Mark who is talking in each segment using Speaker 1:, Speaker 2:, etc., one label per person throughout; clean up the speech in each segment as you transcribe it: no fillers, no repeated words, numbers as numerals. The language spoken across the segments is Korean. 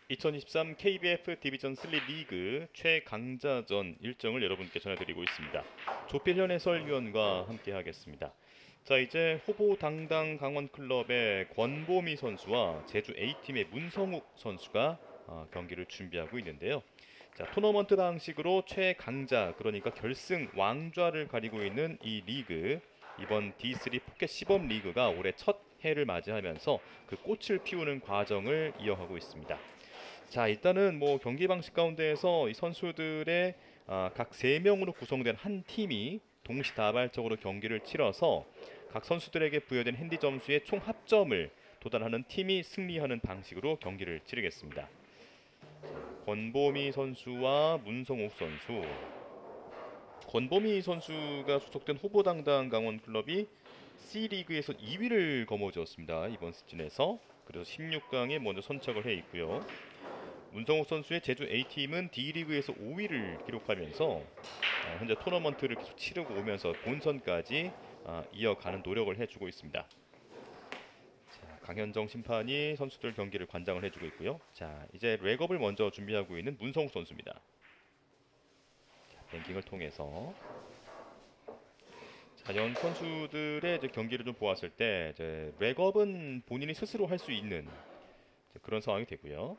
Speaker 1: 2023 KBF 디비전 3 리그 최강자전 일정을 여러분께 전해드리고 있습니다. 조필현 해설위원과 함께 하겠습니다. 자, 이제 후보 당당 강원클럽의 권보미 선수와 제주 A팀의 문성욱 선수가 경기를 준비하고 있는데요. 자, 토너먼트 방식으로 최강자, 그러니까 결승 왕좌를 가리고 있는 이 리그, 이번 D3 포켓 시범 리그가 올해 첫 해를 맞이하면서 그 꽃을 피우는 과정을 이어가고 있습니다. 자, 일단은 뭐 경기 방식 가운데에서 이 선수들의 각 3명으로 구성된 한 팀이 동시다발적으로 경기를 치러서 각 선수들에게 부여된 핸디 점수의 총 합점을 도달하는 팀이 승리하는 방식으로 경기를 치르겠습니다. 권보미 선수와 문성욱 선수. 권보미 선수가 소속된 후보당당 강원클럽이 C리그에서 2위를 거머쥐었습니다. 이번 시즌에서. 그래서 16강에 먼저 선착을 해 있고요. 문성욱 선수의 제주 A팀은 D리그에서 5위를 기록하면서 현재 토너먼트를 계속 치르고 오면서 본선까지 이어가는 노력을 해주고 있습니다. 자, 강현정 심판이 선수들 경기를 관장을 해주고 있고요. 자, 이제 렉업을 먼저 준비하고 있는 문성욱 선수입니다. 자, 뱅킹을 통해서 연 선수들의 이제 경기를 좀 보았을 때 이제 렉업은 본인이 스스로 할 수 있는 그런 상황이 되고요.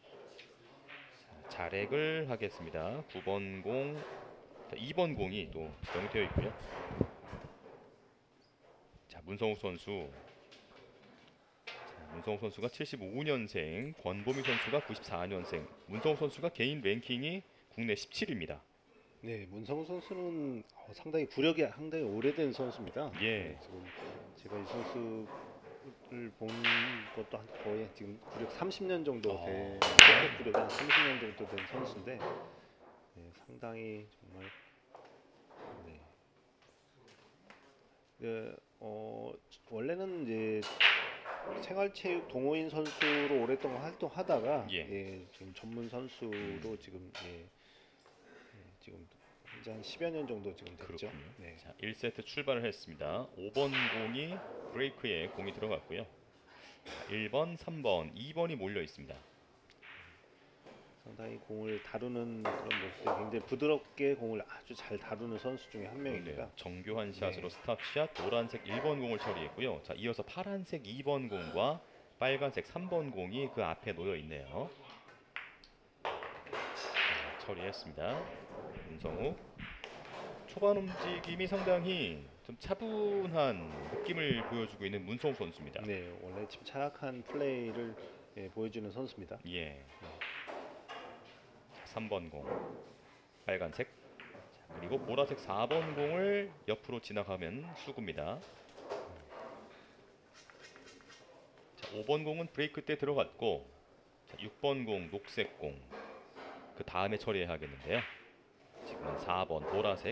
Speaker 1: 자렉을 하겠습니다. 9번 공, 2번 공이 또 지정이 되어 있고요. 자, 문성욱 선수. 자, 문성욱 선수가 75년생, 권보미 선수가 94년생. 문성욱 선수가 개인 랭킹이 국내 17위입니다.
Speaker 2: 네, 문성우 선수는 상당히 구력이 상당히 오래된 선수입니다.
Speaker 1: 예.
Speaker 2: 네, 지금 제가 이 선수를 본 것도 한 거의 지금 구력 30년 정도 된, 구력이 한 30년 정도 된 선수인데, 네, 상당히 정말 네. 원래는 이제 생활체육 동호인 선수로 오랫동안 활동하다가 지금 전문 선수로 지금 지금 이제 한 10여 년 정도 지금 됐죠.
Speaker 1: 네. 자, 1세트 출발을 했습니다. 5번 공이 브레이크에 공이 들어갔고요. 1번, 3번, 2번이 몰려 있습니다.
Speaker 2: 상당히 공을 다루는 그런 모습이 굉장히 부드럽게 공을 아주 잘 다루는 선수 중에 한 명입니다.
Speaker 1: 네, 정교한 샷으로 스탑샷, 노란색 1번 공을 처리했고요. 자, 이어서 파란색 2번 공과 빨간색 3번 공이 그 앞에 놓여 있네요. 자, 처리했습니다. 문성욱. 초반 움직임이 상당히 좀 차분한 느낌을 보여주고 있는 문성욱 선수입니다.
Speaker 2: 네, 원래 침착한 플레이를 보여주는 선수입니다.
Speaker 1: 예. 3번 공, 빨간색. 자, 그리고 보라색 4번 공을 옆으로 지나가면 수구입니다. 자, 5번 공은 브레이크 때 들어갔고, 자, 6번 공 녹색 공. 그 다음에 처리해야 하겠는데요. 지금은 4번 보라색.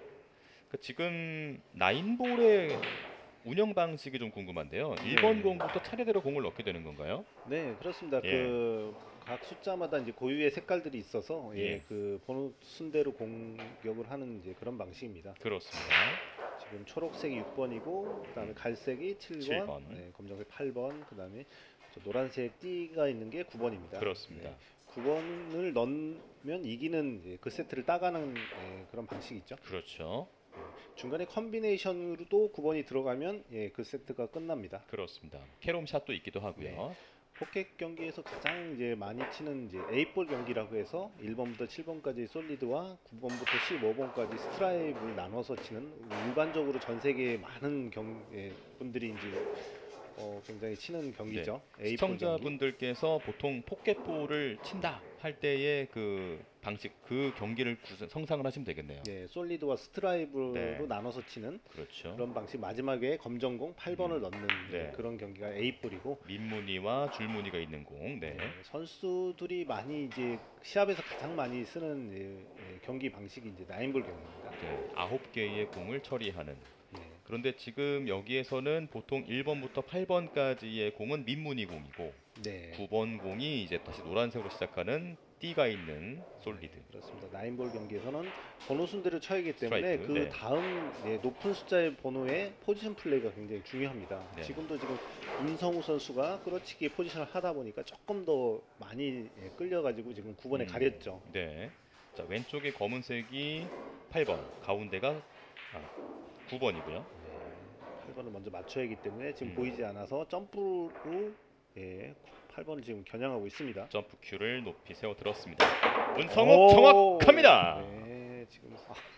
Speaker 1: 지금 나인볼의 운영 방식이 좀 궁금한데요. 1번 공부터 차례대로 공을 넣게 되는 건가요?
Speaker 2: 네, 그렇습니다. 각 숫자마다 이제 고유의 색깔들이 있어서 그 번호 순대로 공격을 하는 이제 그런 방식입니다.
Speaker 1: 그렇습니다.
Speaker 2: 지금 초록색이 6번이고 그다음에 갈색이 7번, 네, 검정색 8번, 그다음에 노란색 띠가 있는 게 9번입니다.
Speaker 1: 그렇습니다.
Speaker 2: 네, 9번을 넣으면 이기는 그 세트를 따가는 그런 방식이 있죠.
Speaker 1: 그렇죠.
Speaker 2: 중간에 컨비네이션으로도 9번이 들어가면 그 세트가 끝납니다.
Speaker 1: 그렇습니다. 캐롬샷도 있기도 하고요.
Speaker 2: 네. 포켓 경기에서 가장 이제 많이 치는 이제 8볼 경기라고 해서 1번부터 7번까지 솔리드와 9번부터 15번까지 스트라이브를 나눠서 치는 일반적으로 전 세계의 많은 분들이 이제 굉장히 치는 경기죠.
Speaker 1: 네. 시청자분들께서 보통 포켓볼을 친다 할 때의 그 방식, 그 경기를 성상을 하시면 되겠네요.
Speaker 2: 네, 솔리드와 스트라이브로 나눠서 치는 그런 방식. 마지막에 검정공 8번을 넣는 그런 경기가 8볼이고
Speaker 1: 민무늬와 줄무늬가 있는 공.
Speaker 2: 선수들이 많이 이제 시합에서 가장 많이 쓰는 경기 방식이 이제 9볼 경기입니다.
Speaker 1: 9개의 공을 처리하는. 그런데 지금 여기에서는 보통 1번부터 8번까지의 공은 민무늬 공이고
Speaker 2: 네.
Speaker 1: 9번 공이 이제 다시 노란색으로 시작하는 띠가 있는 솔리드.
Speaker 2: 그렇습니다. 9볼 경기에서는 번호 순대를 쳐야기 때문에
Speaker 1: 스트라이크,
Speaker 2: 그
Speaker 1: 네.
Speaker 2: 다음 높은 숫자의 번호의 포지션 플레이가 굉장히 중요합니다.
Speaker 1: 네.
Speaker 2: 지금도 지금 문성우 선수가 끌어치기 포지션을 하다 보니까 조금 더 많이 끌려가지고 지금 9번에 가렸죠.
Speaker 1: 네. 자, 왼쪽에 검은색이 8번, 가운데가 9번이고요.
Speaker 2: 8번을 먼저 맞춰야 하기 때문에 지금
Speaker 1: 음.
Speaker 2: 보이지 않아서 점프로 8번을 지금 겨냥하고 있습니다.
Speaker 1: 점프 큐를 높이 세워 들었습니다. 문성욱 정확합니다.
Speaker 2: 네, 지금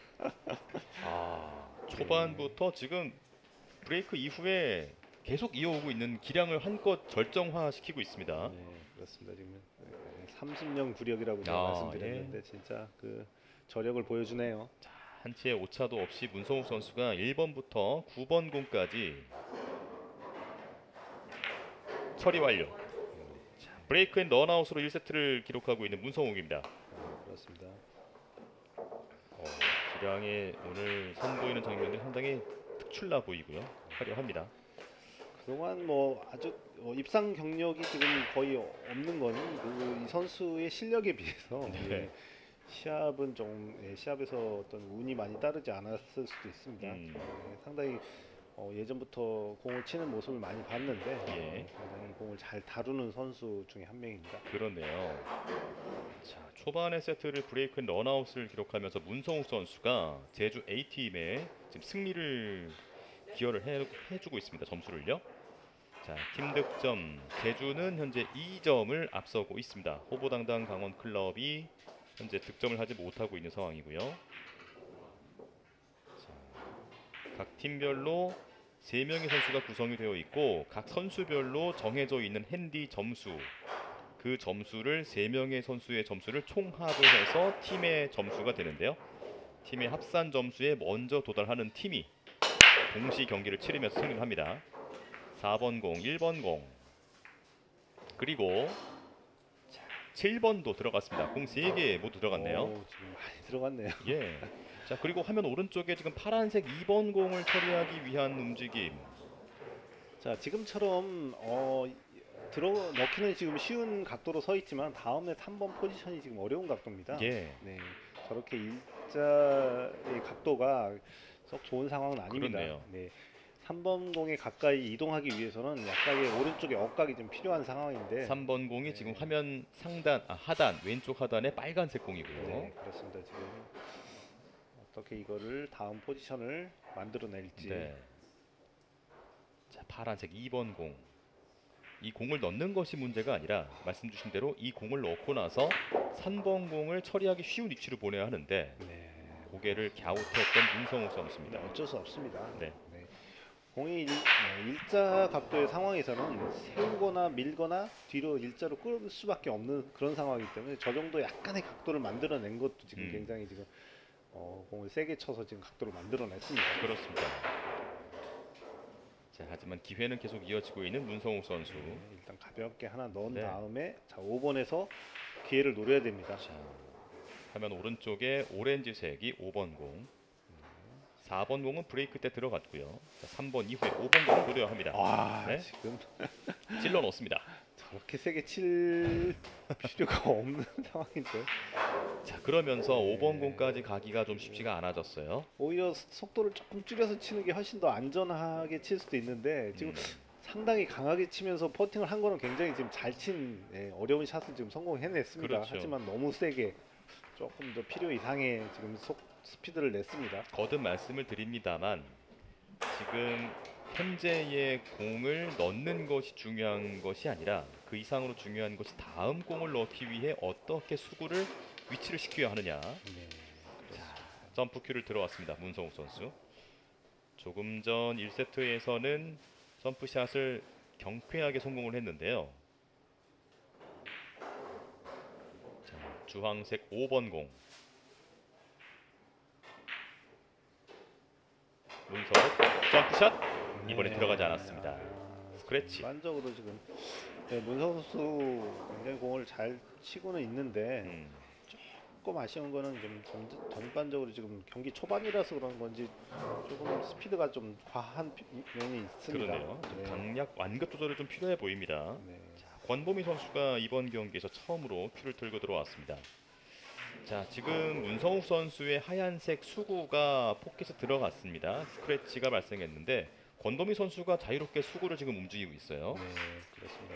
Speaker 1: 초반부터 지금 브레이크 이후에 계속 이어오고 있는 기량을 한껏 절정화시키고 있습니다.
Speaker 2: 네, 그렇습니다. 지금 30년 구력이라고 제가 말씀드렸는데 진짜 그 저력을 보여주네요.
Speaker 1: 한치의 오차도 없이 문성욱 선수가 1번부터 9번 공까지 처리 완료. 자, 브레이크 앤 런아웃으로 1세트를 기록하고 있는 문성욱입니다.
Speaker 2: 그렇습니다.
Speaker 1: 기량에 오늘 선보이는 장면들이 상당히 특출나 보이고요. 화려합니다.
Speaker 2: 그동안 뭐 아주 입상 경력이 지금 거의 없는 건 이 선수의 실력에 비해서
Speaker 1: 네.
Speaker 2: 시합은 좀 시합에서 어떤 운이 많이 따르지 않았을 수도 있습니다. 상당히 예전부터 공을 치는 모습을 많이 봤는데 굉장히 공을 잘 다루는 선수 중에 한 명입니다.
Speaker 1: 그렇네요. 자, 초반의 세트를 브레이크 앤 런아웃을 기록하면서 문성욱 선수가 제주 A팀에 지금 승리를 기여를 해주고 있습니다. 점수를요. 자, 팀 득점 제주는 현재 2점을 앞서고 있습니다. 호보당당 강원클럽이 현재 득점을 하지 못하고 있는 상황이고요. 자, 각 팀별로 3명의 선수가 구성이 되어 있고 각 선수별로 정해져 있는 핸디 점수, 그 점수를 3명의 선수의 점수를 총합을 해서 팀의 점수가 되는데요. 팀의 합산 점수에 먼저 도달하는 팀이 동시 경기를 치르면서 승리를 합니다. 4번 공, 1번 공, 그리고 7번도 들어갔습니다. 공 3개 모두 들어갔네요.
Speaker 2: 지금 많이 들어갔네요.
Speaker 1: 예. 자, 그리고 화면 오른쪽에 지금 파란색 2번 공을 처리하기 위한 움직임.
Speaker 2: 자, 지금처럼 넣기는 지금 쉬운 각도로 서 있지만 다음에 3번 포지션이 지금 어려운 각도입니다.
Speaker 1: 예.
Speaker 2: 네, 저렇게 일자의 각도가 썩 좋은 상황은 아닙니다.
Speaker 1: 그렇네요.
Speaker 2: 네, 3번 공에 가까이 이동하기 위해서는 약간의 오른쪽에 억각이 좀 필요한 상황인데
Speaker 1: 3번 공이 지금 화면 상단, 하단, 왼쪽 하단에 빨간색 공이고요.
Speaker 2: 네, 그렇습니다. 지금 어떻게 이거를 다음 포지션을 만들어낼지.
Speaker 1: 네. 자, 파란색 2번 공. 이 공을 넣는 것이 문제가 아니라 말씀 주신 대로 이 공을 넣고 나서 3번 공을 처리하기 쉬운 위치로 보내야 하는데 고개를 갸웃했던 문성욱 선수입니다.
Speaker 2: 어쩔 수 없습니다.
Speaker 1: 네.
Speaker 2: 공이 일자 각도의 상황에서는 세우거나 밀거나 뒤로 일자로 끌 수밖에 없는 그런 상황이기 때문에 저 정도 약간의 각도를 만들어낸 것도 지금 굉장히 지금 공을 세게 쳐서 지금 각도를 만들어냈습니다.
Speaker 1: 그렇습니다. 자, 하지만 기회는 계속 이어지고 있는 문성욱 선수.
Speaker 2: 일단 가볍게 하나 넣은 다음에 자, 5번에서 기회를 노려야 됩니다.
Speaker 1: 자, 화면 오른쪽에 오렌지색이 5번 공. 4번 공은 브레이크 때 들어갔고요. 자, 3번 이후에 5번 공을 노려야 합니다.
Speaker 2: 지금
Speaker 1: 찔러 넣습니다.
Speaker 2: 저렇게 세게 칠 필요가 없는 상황인데.
Speaker 1: 자, 그러면서 5번 공까지 가기가 좀 쉽지가 않아졌어요.
Speaker 2: 오히려 속도를 조금 줄여서 치는 게 훨씬 더 안전하게 칠 수도 있는데 지금 상당히 강하게 치면서 퍼팅을 한 거는 굉장히 지금 잘 친 어려운 샷을 지금 성공해냈습니다.
Speaker 1: 그렇죠.
Speaker 2: 하지만 너무 세게 조금 더 필요 이상의 지금 스피드를 냈습니다.
Speaker 1: 거듭 말씀을 드립니다만 지금 현재의 공을 넣는 것이 중요한 것이 아니라 그 이상으로 중요한 것이 다음 공을 넣기 위해 어떻게 수구를 위치를 시켜야 하느냐. 자, 점프 큐를 들어왔습니다. 문성욱 선수. 조금 전 1세트에서는 점프샷을 경쾌하게 성공을 했는데요. 자, 주황색 5번 공. 문성욱 점프샷 이번에 들어가지 않았습니다. 스크래치.
Speaker 2: 일반적으로 지금 문성우 선수 굉장히 공을 잘 치고는 있는데 조금 아쉬운 거는 좀 전반적으로 지금 경기 초반이라서 그런 건지 조금 스피드가 좀 과한 면이 있습니다.
Speaker 1: 그러네요. 좀
Speaker 2: 네.
Speaker 1: 강약 완급 조절이 좀 필요해 보입니다.
Speaker 2: 네.
Speaker 1: 자, 권보미 선수가 이번 경기에서 처음으로 큐를 들고 들어왔습니다. 자, 지금 문성욱 선수의 하얀색 수구가 포켓에 들어갔습니다. 스크래치가 발생했는데 권보미 선수가 자유롭게 수구를 지금 움직이고 있어요.
Speaker 2: 네, 그렇습니다.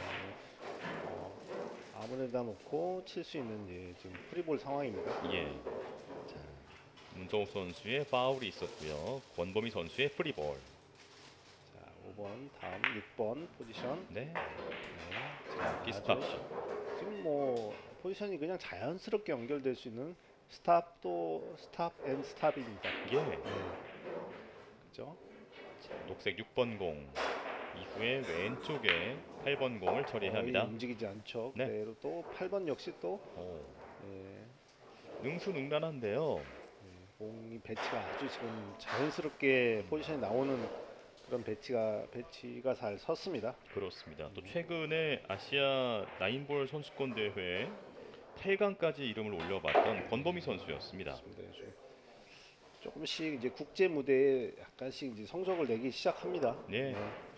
Speaker 2: 아무데나 놓고 칠 수 있는 지금 프리볼 상황입니다.
Speaker 1: 예. 자, 문성욱 선수의 파울이 있었고요. 권보미 선수의 프리볼.
Speaker 2: 자, 5번 다음 6번 포지션.
Speaker 1: 네.
Speaker 2: 네.
Speaker 1: 자, 기스탑.
Speaker 2: 지금 뭐 포지션이 그냥 자연스럽게 연결될 수 있는 스탑도 스탑 앤 스탑입니다.
Speaker 1: 예.
Speaker 2: 네. 그죠?
Speaker 1: 자, 녹색 6번 공. 이후에 왼쪽에 8번 공을 처리합니다.
Speaker 2: 거의 움직이지 않죠.
Speaker 1: 네.
Speaker 2: 그대로 또 8번 역시 또
Speaker 1: 오,
Speaker 2: 예,
Speaker 1: 능수능란한데요.
Speaker 2: 공이 배치가 아주 지금 자연스럽게 포지션이 나오는 그런 배치가 잘 섰습니다.
Speaker 1: 그렇습니다. 또 최근에 아시아 나인볼 선수권 대회 8강까지 이름을 올려봤던 권보미 선수였습니다.
Speaker 2: 그렇습니다. 요즘 조금씩 이제 국제 무대에 약간씩 이제 성적을 내기 시작합니다.
Speaker 1: 네.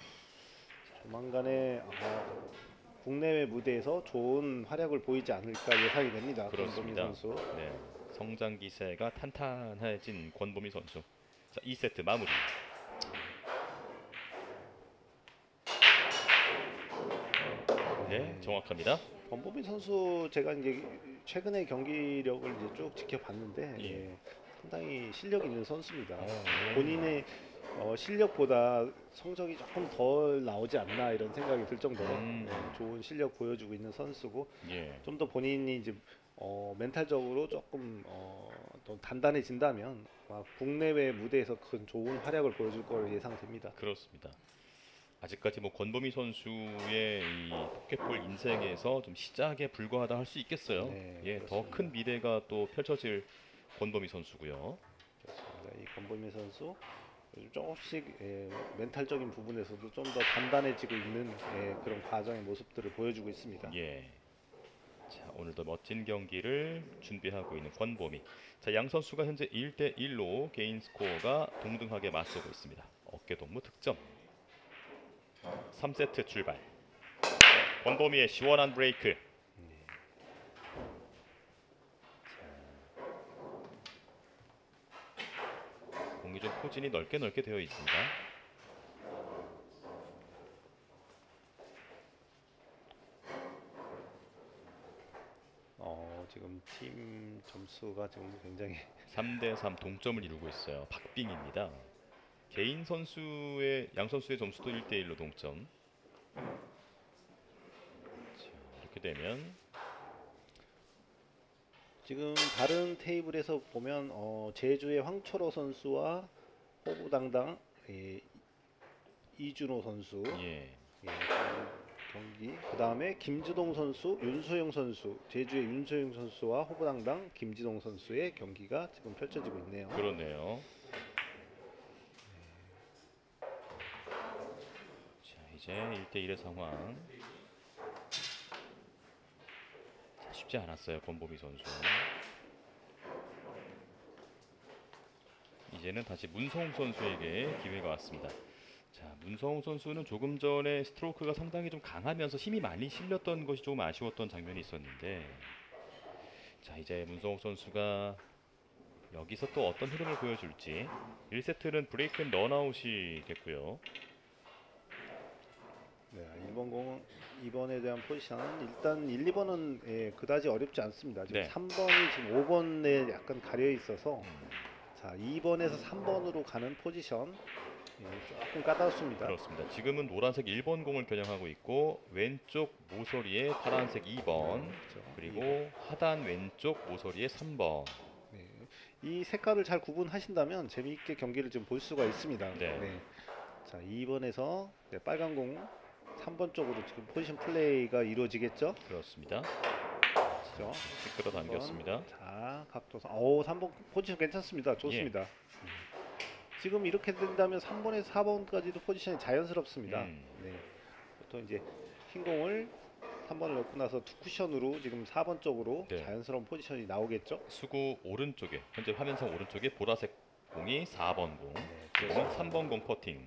Speaker 2: 조만간에 국내외 무대에서 좋은 활약을 보이지 않을까 예상이 됩니다.
Speaker 1: 그렇습니다.
Speaker 2: 권보미 선수.
Speaker 1: 네, 성장 기세가 탄탄해진 권보미 선수. 자, 2세트 마무리. 네, 정확합니다.
Speaker 2: 권보미 선수 제가 이제 최근에 경기력을 이제 쭉 지켜봤는데
Speaker 1: 예.
Speaker 2: 상당히 실력 있는 선수입니다.
Speaker 1: 네.
Speaker 2: 본인의 실력보다 성적이 조금 덜 나오지 않나 이런 생각이 들 정도로 좋은 실력 보여주고 있는 선수고
Speaker 1: 예.
Speaker 2: 좀 더 본인이 이제 멘탈적으로 조금 더 단단해진다면 국내외 무대에서 큰 좋은 활약을 보여줄 거로 예상됩니다.
Speaker 1: 그렇습니다. 아직까지 뭐 권보미 선수의 이 포켓볼 인생에서 좀 시작에 불과하다 할 수 있겠어요.
Speaker 2: 네,
Speaker 1: 예, 더
Speaker 2: 그렇습니다.
Speaker 1: 큰 미래가 또 펼쳐질 권보미 선수고요.
Speaker 2: 그렇습니다. 이 권보미 선수 요즘 조금씩 멘탈적인 부분에서도 좀 더 단단해지고 있는 그런 과정의 모습들을 보여주고 있습니다.
Speaker 1: 예. 자, 오늘도 멋진 경기를 준비하고 있는 권보미. 자, 양 선수가 현재 1대1로 개인 스코어가 동등하게 맞서고 있습니다. 어깨동무 득점. 3세트 출발. 권보미의 시원한 브레이크. 공이 좀 포진이 넓게 되어 있습니다.
Speaker 2: 지금 팀 점수가 지금 굉장히
Speaker 1: 3대3 동점을 이루고 있어요. 박빙입니다. 개인 선수의 양 선수의 점수도 1대1로 동점. 자, 이렇게 되면
Speaker 2: 지금 다른 테이블에서 보면 제주의 황철호 선수와 호부당당 이준호 선수
Speaker 1: 예.
Speaker 2: 경기, 그 다음에 김주동 선수, 윤소영 선수, 제주의 윤소영 선수와 호부당당 김지동 선수의 경기가 지금 펼쳐지고 있네요.
Speaker 1: 그러네요. 자, 이제 1대1의 상황. 자, 쉽지 않았어요, 권보미 선수. 이제는 다시 문성욱 선수에게 기회가 왔습니다. 자, 문성욱 선수는 조금 전에 스트로크가 상당히 좀 강하면서 힘이 많이 실렸던 것이 조금 아쉬웠던 장면이 있었는데, 자, 이제 문성욱 선수가 여기서 또 어떤 흐름을 보여줄지. 1세트는 브레이크 앤 런아웃이 됐고요.
Speaker 2: 네, 1번 공 2번에 대한 포지션은 일단 1, 2번은 그다지 어렵지 않습니다. 지금
Speaker 1: 네.
Speaker 2: 3번이 지금 5번에 약간 가려 있어서 자, 2번에서 3번으로 가는 포지션 조금 까다롭습니다.
Speaker 1: 그렇습니다. 지금은 노란색 1번 공을 겨냥하고 있고 왼쪽 모서리에 파란색 2번
Speaker 2: 그렇죠.
Speaker 1: 그리고 하단 왼쪽 모서리에 3번.
Speaker 2: 네. 이 색깔을 잘 구분하신다면 재미있게 경기를 좀 볼 수가 있습니다.
Speaker 1: 네.
Speaker 2: 자, 2번에서 빨간 공 3번 쪽으로 지금 포지션 플레이가 이루어지겠죠?
Speaker 1: 그렇습니다.
Speaker 2: 그렇죠?
Speaker 1: 끌어당겼습니다.
Speaker 2: 자, 각도상 3번 포지션 괜찮습니다. 좋습니다. 지금 이렇게 된다면 3번에서 4번까지도 포지션이 자연스럽습니다. 네. 보통 이제 흰 공을 3번을 넣고 나서 투 쿠션으로 지금 4번 쪽으로
Speaker 1: 네.
Speaker 2: 자연스러운 포지션이 나오겠죠.
Speaker 1: 수구 오른쪽에 현재 화면상 오른쪽에 보라색 공이 4번 공,
Speaker 2: 네,
Speaker 1: 지금은 3번 공 퍼팅.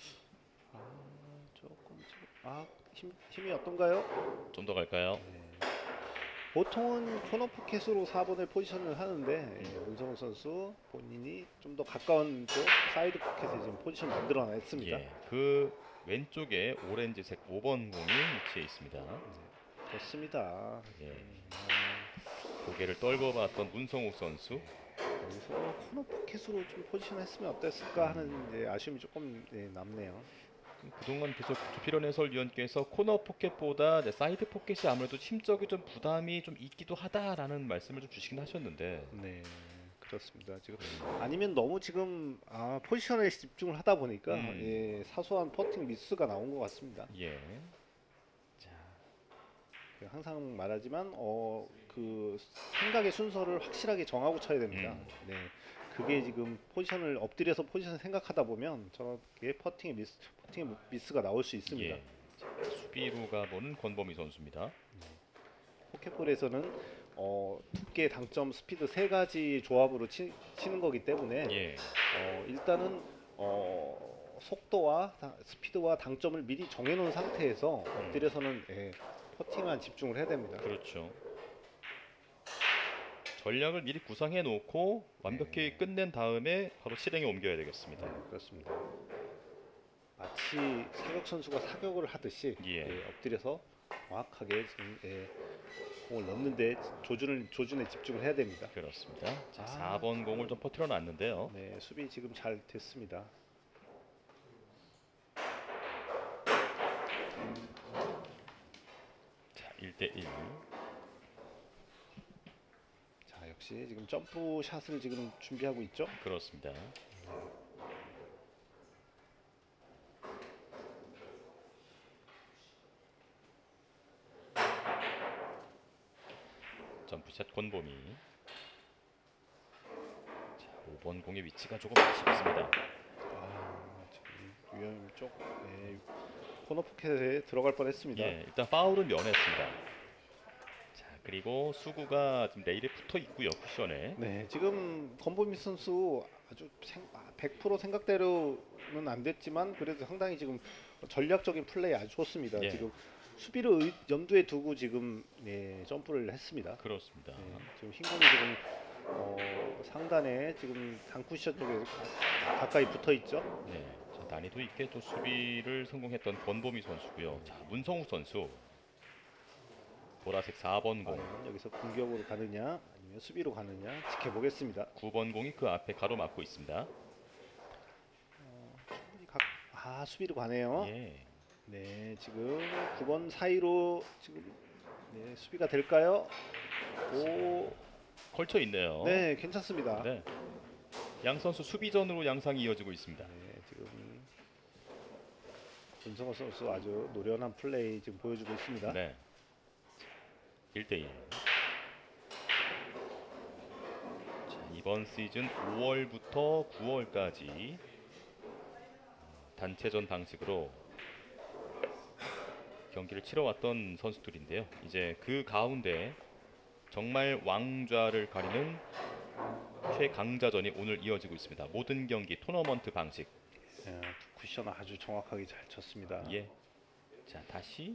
Speaker 2: 조금 지금 힘이 어떤가요?
Speaker 1: 좀 더 갈까요?
Speaker 2: 보통은 코너 포켓으로 4번을 포지션을 하는데 문성훈 선수 본인이 좀 더 가까운 쪽 사이드 포켓에 지금 포지션 만들어냈습니다.
Speaker 1: 예, 그 왼쪽에 오렌지색 5번 공이 위치해 있습니다.
Speaker 2: 좋습니다.
Speaker 1: 예, 고개를 떨궈봤던 문성욱 선수.
Speaker 2: 여기서 코너 포켓으로 좀 포지션했으면 어땠을까 하는 이제 아쉬움이 조금 남네요.
Speaker 1: 그동안 계속 조필원 해설위원께서 코너 포켓보다 이제 사이드 포켓이 아무래도 심적이 좀 부담이 좀 있기도 하다라는 말씀을 좀 주시긴 하셨는데.
Speaker 2: 네, 그렇습니다. 지금 아니면 너무 지금 포지션에 집중을 하다 보니까 사소한 퍼팅 미스가 나온 것 같습니다.
Speaker 1: 예. 자,
Speaker 2: 항상 말하지만 그 생각의 순서를 확실하게 정하고 쳐야 됩니다. 네, 그게 지금 포지션을 엎드려서 포지션을 생각하다 보면 저렇게 퍼팅의 미스가 나올 수 있습니다.
Speaker 1: 예. 자, 수비로 가보는 권범희 선수입니다.
Speaker 2: 포켓볼에서는 두께, 당점, 스피드 세 가지 조합으로 치는 거기 때문에
Speaker 1: 예.
Speaker 2: 일단은 속도와 스피드와 당점을 미리 정해놓은 상태에서 엎드려서는 퍼팅만 집중을 해야 됩니다.
Speaker 1: 그렇죠. 전략을 미리 구상해 놓고 완벽히 끝낸 다음에 바로 실행에 옮겨야 되겠습니다.
Speaker 2: 네, 그렇습니다. 마치 사격 선수가 사격을 하듯이 엎드려서 정확하게 지금 공을 넣는데 조준에 집중을 해야 됩니다.
Speaker 1: 그렇습니다. 자, 4번 공을 좀 퍼뜨려 놨는데요.
Speaker 2: 네, 수비 지금 잘 됐습니다.
Speaker 1: 자, 1대1.
Speaker 2: 자, 역시 지금 점프 샷을 지금 준비하고 있죠.
Speaker 1: 그렇습니다. 점프샷 권범희. 자, 5번 공의 위치가 조금 아쉽습니다.
Speaker 2: 지금 위험 쪽 코너 포켓에 들어갈 뻔했습니다.
Speaker 1: 예, 일단 파울은 면했습니다. 자, 그리고 수구가 지금 레일에 붙어 있고요, 쿠션에.
Speaker 2: 네, 지금 권범희 선수 아주 100% 생각대로는 안 됐지만 그래도 상당히 지금 전략적인 플레이 아주 좋습니다.
Speaker 1: 예.
Speaker 2: 지금 수비를 염두에 두고 지금 점프를 했습니다.
Speaker 1: 그렇습니다.
Speaker 2: 지금 흰 공이 지금 상단에 지금 단쿠션 쪽에 가까이 붙어 있죠.
Speaker 1: 네, 자, 난이도 있게 또 수비를 성공했던 권범희 선수고요. 자, 문성욱 선수. 보라색 4번 공.
Speaker 2: 여기서 공격으로 가느냐 아니면 수비로 가느냐 지켜보겠습니다.
Speaker 1: 9번 공이 그 앞에 가로막고 있습니다.
Speaker 2: 수비로 가네요.
Speaker 1: 예.
Speaker 2: 네, 지금 9번 사이로 지금 수비가 될까요?
Speaker 1: 걸쳐 있네요.
Speaker 2: 네, 괜찮습니다.
Speaker 1: 네. 양 선수 수비전으로 양상이 이어지고 있습니다.
Speaker 2: 네, 지금 문성호 선수 아주 노련한 플레이 지금 보여주고 있습니다.
Speaker 1: 네. 1대1. 자, 이번 시즌 5월부터 9월까지 단체전 방식으로 경기를 치러왔던 선수들인데요. 이제 그 가운데 정말 왕좌를 가리는 최강자전이 오늘 이어지고 있습니다. 모든 경기 토너먼트 방식.
Speaker 2: 쿠션 아주 정확하게 잘 쳤습니다.
Speaker 1: 예. 자, 다시.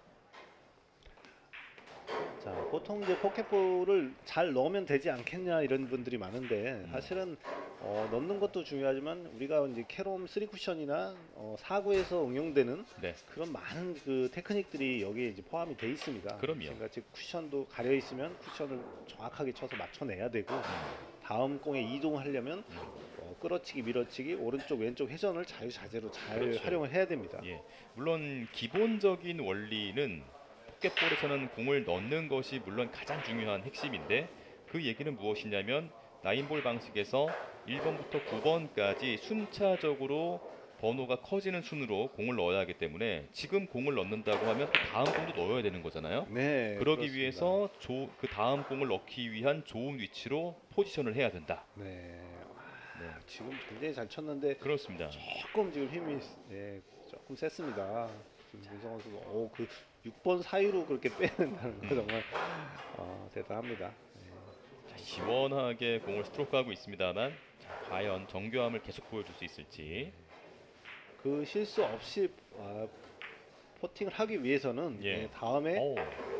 Speaker 2: 자, 보통 이제 포켓볼을 잘 넣으면 되지 않겠냐 이런 분들이 많은데 사실은 넣는 것도 중요하지만 우리가 이제 캐롬 3 쿠션이나 4구에서 응용되는
Speaker 1: 네.
Speaker 2: 그런 많은 그 테크닉들이 여기에 이제 포함이 돼 있습니다.
Speaker 1: 그럼요.
Speaker 2: 그러니까 즉 쿠션도 가려 있으면 쿠션을 정확하게 쳐서 맞춰내야 되고 다음 공에 이동하려면 끌어치기, 밀어치기, 오른쪽, 왼쪽 회전을 자유자재로 잘
Speaker 1: 그렇죠.
Speaker 2: 활용을 해야 됩니다.
Speaker 1: 예. 물론 기본적인 원리는 포켓볼에서는 공을 넣는 것이 물론 가장 중요한 핵심인데 그 얘기는 무엇이냐면 나인볼 방식에서 1번부터 9번까지 순차적으로 번호가 커지는 순으로 공을 넣어야 하기 때문에 지금 공을 넣는다고 하면 또 다음 공도 넣어야 되는 거잖아요.
Speaker 2: 네,
Speaker 1: 그러기
Speaker 2: 그렇습니다.
Speaker 1: 위해서 그 다음 공을 넣기 위한 좋은 위치로 포지션을 해야 된다.
Speaker 2: 네.
Speaker 1: 네.
Speaker 2: 지금 굉장히 잘 쳤는데
Speaker 1: 그렇습니다.
Speaker 2: 조금 지금 힘이 조금 셌습니다. 지금 문성원 선수 그 6번 사이로 그렇게 빼낸다는 거 정말 대단합니다.
Speaker 1: 자, 시원하게 공을 스트로크하고 있습니다만 자, 과연 정교함을 계속 보여줄 수 있을지.
Speaker 2: 그 실수 없이 퍼팅을 하기 위해서는
Speaker 1: 예.
Speaker 2: 다음에
Speaker 1: 오,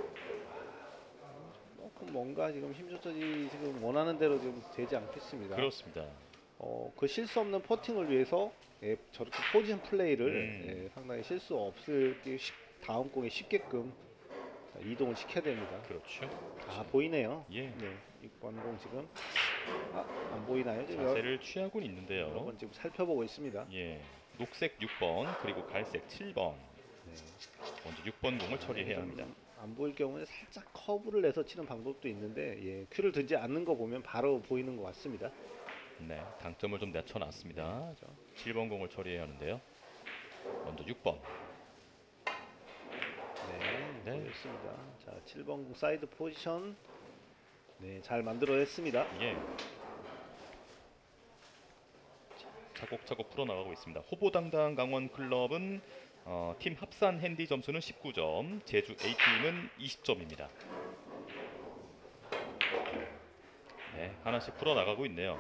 Speaker 2: 조금 뭔가 지금 힘 조절이 지금 원하는 대로 지금 되지 않겠습니다.
Speaker 1: 그렇습니다.
Speaker 2: 그 실수 없는 퍼팅을 위해서 저렇게 포지션 플레이를 상당히 실수 없을 다음 공에 쉽게끔 이동을 시켜야 됩니다.
Speaker 1: 그렇죠.
Speaker 2: 보이네요.
Speaker 1: 예.
Speaker 2: 네, 6번 공 지금 안 보이나요? 지금
Speaker 1: 자세를 취하고 있는데요.
Speaker 2: 여러분 지금 살펴보고 있습니다.
Speaker 1: 예. 녹색 6번 그리고 갈색 7번. 먼저 6번 공을 처리해야 합니다.
Speaker 2: 안 보일 경우에 살짝 커브를 내서 치는 방법도 있는데 큐를 들지 않는 거 보면 바로 보이는 것 같습니다.
Speaker 1: 네, 당점을 좀 낮춰놨습니다. 7번 공을 처리해야 하는데요. 먼저 6번.
Speaker 2: 네, 보였습니다. 자, 7번 공 사이드 포지션 잘 만들어냈습니다.
Speaker 1: 예. 차곡차곡 풀어나가고 있습니다. 호보당당 강원 클럽은 팀 합산 핸디 점수는 19점, 제주 A팀은 20점입니다. 네, 하나씩 풀어나가고 있네요.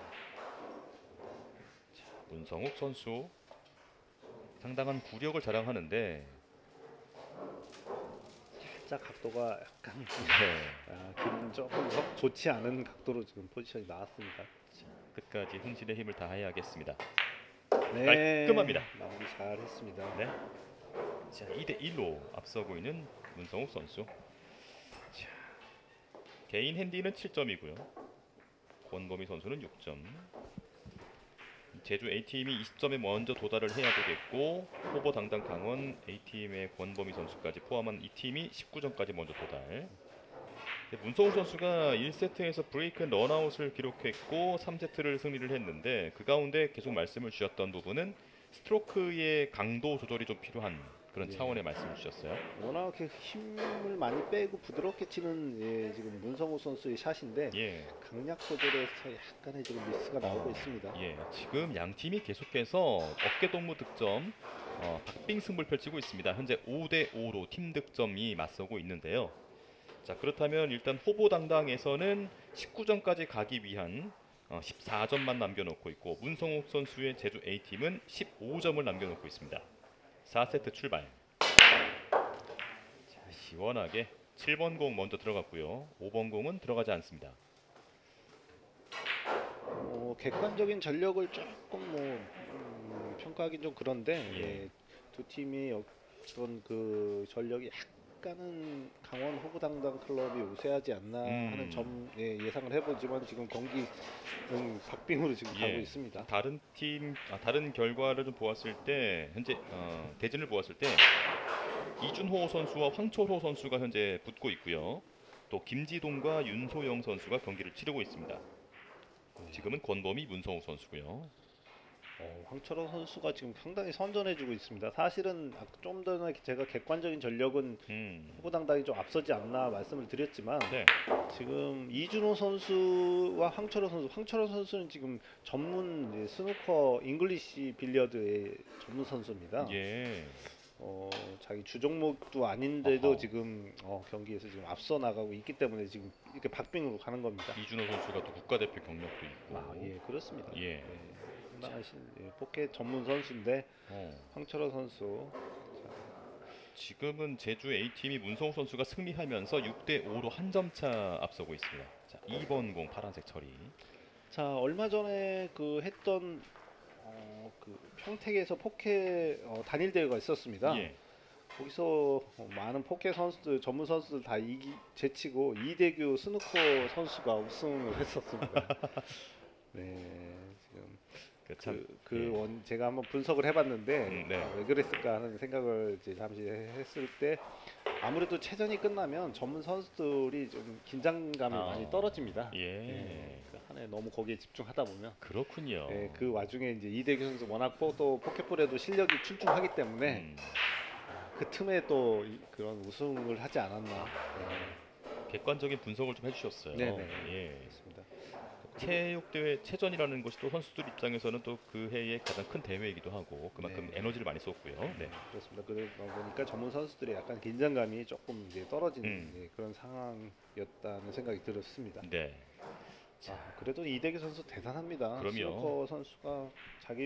Speaker 1: 자, 문성욱 선수 상당한 구력을 자랑하는데
Speaker 2: 살짝 각도가 약간
Speaker 1: 네,
Speaker 2: 기분 조금 좋지 않은 각도로 지금 포지션이 나왔습니다.
Speaker 1: 끝까지 흥신의 힘을 다해야겠습니다.
Speaker 2: 네,
Speaker 1: 깔끔합니다.
Speaker 2: 마무리 잘 했습니다.
Speaker 1: 네. 자, 2대1로 앞서고 있는 문성욱 선수. 자, 개인 핸디는 7점이고요. 권범희 선수는 6점. 제주 A팀이 20점에 먼저 도달을 해야 되겠고 호보당당 강원 A팀의 권범희 선수까지 포함한 이 팀이 19점까지 먼저 도달. 문성욱 선수가 1세트에서 브레이크 런아웃을 기록했고 3세트를 승리를 했는데 그 가운데 계속 말씀을 주셨던 부분은 스트로크의 강도 조절이 좀 필요한 그런 차원의 말씀을 주셨어요.
Speaker 2: 워낙 이렇게 힘을 많이 빼고 부드럽게 치는 지금 문성우 선수의 샷인데
Speaker 1: 예.
Speaker 2: 강약 조절에서 약간의 지금 미스가 나오고 있습니다.
Speaker 1: 예, 지금 양 팀이 계속해서 어깨 동무 득점 박빙 승부를 펼치고 있습니다. 현재 5대5로 팀 득점이 맞서고 있는데요. 자, 그렇다면 일단 호보당당에서는 19점까지 가기 위한 14점만 남겨놓고 있고 문성욱 선수의 제주 A팀은 15점을 남겨놓고 있습니다. 4세트 출발. 자, 시원하게 7번 공 먼저 들어갔고요. 5번 공은 들어가지 않습니다.
Speaker 2: 객관적인 전력을 조금 평가하기는 좀 그런데 두 팀이 어떤 그 전력이 약간은 강원 호보당당 클럽이 우세하지 않나 하는 점 예상을 해보지만 지금 경기는 박빙으로 지금 가고 있습니다.
Speaker 1: 다른 결과를 좀 보았을 때 현재 대진을 보았을 때 이준호 선수와 황철호 선수가 현재 붙고 있고요. 또 김지동과 윤소영 선수가 경기를 치르고 있습니다. 지금은 권범희, 문성욱 선수고요.
Speaker 2: 황철호 선수가 지금 상당히 선전해주고 있습니다. 사실은 좀 전에 제가 객관적인 전력은 호보당당이 좀 앞서지 않나 말씀을 드렸지만 지금 이준호 선수와 황철호 선수는 지금 전문 스누커 잉글리시 빌리어드의 전문 선수입니다.
Speaker 1: 예.
Speaker 2: 자기 주종목도 아닌데도 지금 경기에서 지금 앞서 나가고 있기 때문에 지금 이렇게 박빙으로 가는 겁니다.
Speaker 1: 이준호 선수가 또 국가대표 경력도 있고.
Speaker 2: 예, 그렇습니다.
Speaker 1: 예.
Speaker 2: 상당하신 포켓 전문 선수인데 황철호 선수
Speaker 1: 지금은 제주 A팀이 문성욱 선수가 승리하면서 6대5로 한 점 차 앞서고 있습니다. 자, 2번 공 파란색 처리.
Speaker 2: 자, 얼마 전에 그 했던 그 평택에서 포켓 단일 대회가 있었습니다.
Speaker 1: 예.
Speaker 2: 거기서 많은 포켓 선수들, 전문 선수들 다 제치고 이대규 스누커 선수가 우승을 했었습니다. 네, 지금 제가 한번 분석을 해봤는데 왜 그랬을까 하는 생각을 이제 잠시 했을 때 아무래도 체전이 끝나면 전문 선수들이 좀 긴장감이 많이 떨어집니다. 한 해 너무 거기에 집중하다 보면
Speaker 1: 그렇군요.
Speaker 2: 그 와중에 이제 이대규 선수 워낙 또 포켓볼에도 실력이 출중하기 때문에 그 틈에 또 그런 우승을 하지 않았나.
Speaker 1: 객관적인 분석을 좀 해주셨어요.
Speaker 2: 네네. 그렇습니다.
Speaker 1: 체육대회 체전이라는 것이 또 선수들 입장에서는 또 그 해의 가장 큰 대회이기도 하고 그만큼
Speaker 2: 네.
Speaker 1: 에너지를 많이 쏟고요. 네.
Speaker 2: 그렇습니다. 그러다 보니까 전문 선수들의 약간 긴장감이 조금 이제 떨어지는 그런 상황이었다는 생각이 들었습니다.
Speaker 1: 네.
Speaker 2: 그래도 이대기 선수 대단합니다.
Speaker 1: 그럼요.
Speaker 2: 스노커 선수가 자기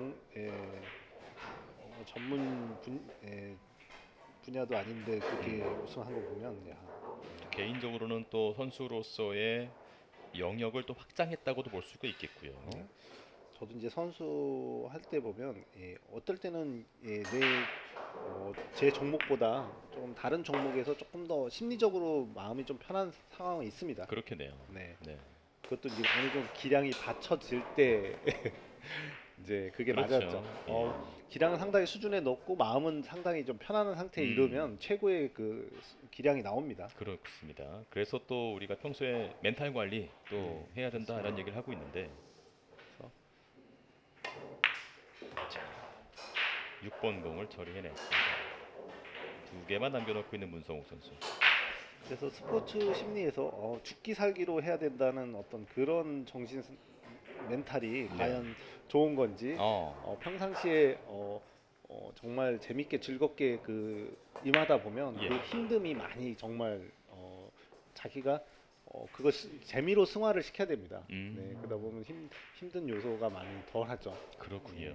Speaker 2: 전문 분야도 아닌데 그렇게 우승한 거 보면
Speaker 1: 개인적으로는 또 선수로서의 영역을 또 확장했다고도 볼 수가 있겠고요.
Speaker 2: 저도 이제 선수 할 때 보면 어떨 때는 제 종목보다 좀 다른 종목에서 조금 더 심리적으로 마음이 좀 편한 상황이 있습니다.
Speaker 1: 그렇겠네요.
Speaker 2: 네.
Speaker 1: 네.
Speaker 2: 그것도 이제 어느 정도 기량이 받쳐질 때 이제 그게
Speaker 1: 그렇죠.
Speaker 2: 맞았죠. 기량은 상당히 수준에 높고 마음은 상당히 좀 편안한 상태에 이르면 최고의 그 기량이 나옵니다.
Speaker 1: 그렇습니다. 그래서 또 우리가 평소에 멘탈 관리 또 해야 된다라는 얘기를 하고 있는데 6번 공을 처리해냈습니다. 2개만 남겨놓고 있는 문성욱 선수.
Speaker 2: 그래서 스포츠 심리에서 죽기 살기로 해야 된다는 어떤 그런 정신 멘탈이 과연 좋은 건지 평상시에 정말 재밌게 즐겁게 임하다 보면 그 힘듦이 많이 정말 자기가 그걸 재미로 승화를 시켜야 됩니다. 네, 그러다 보면 힘든 요소가 많이 덜하죠.
Speaker 1: 그렇군요.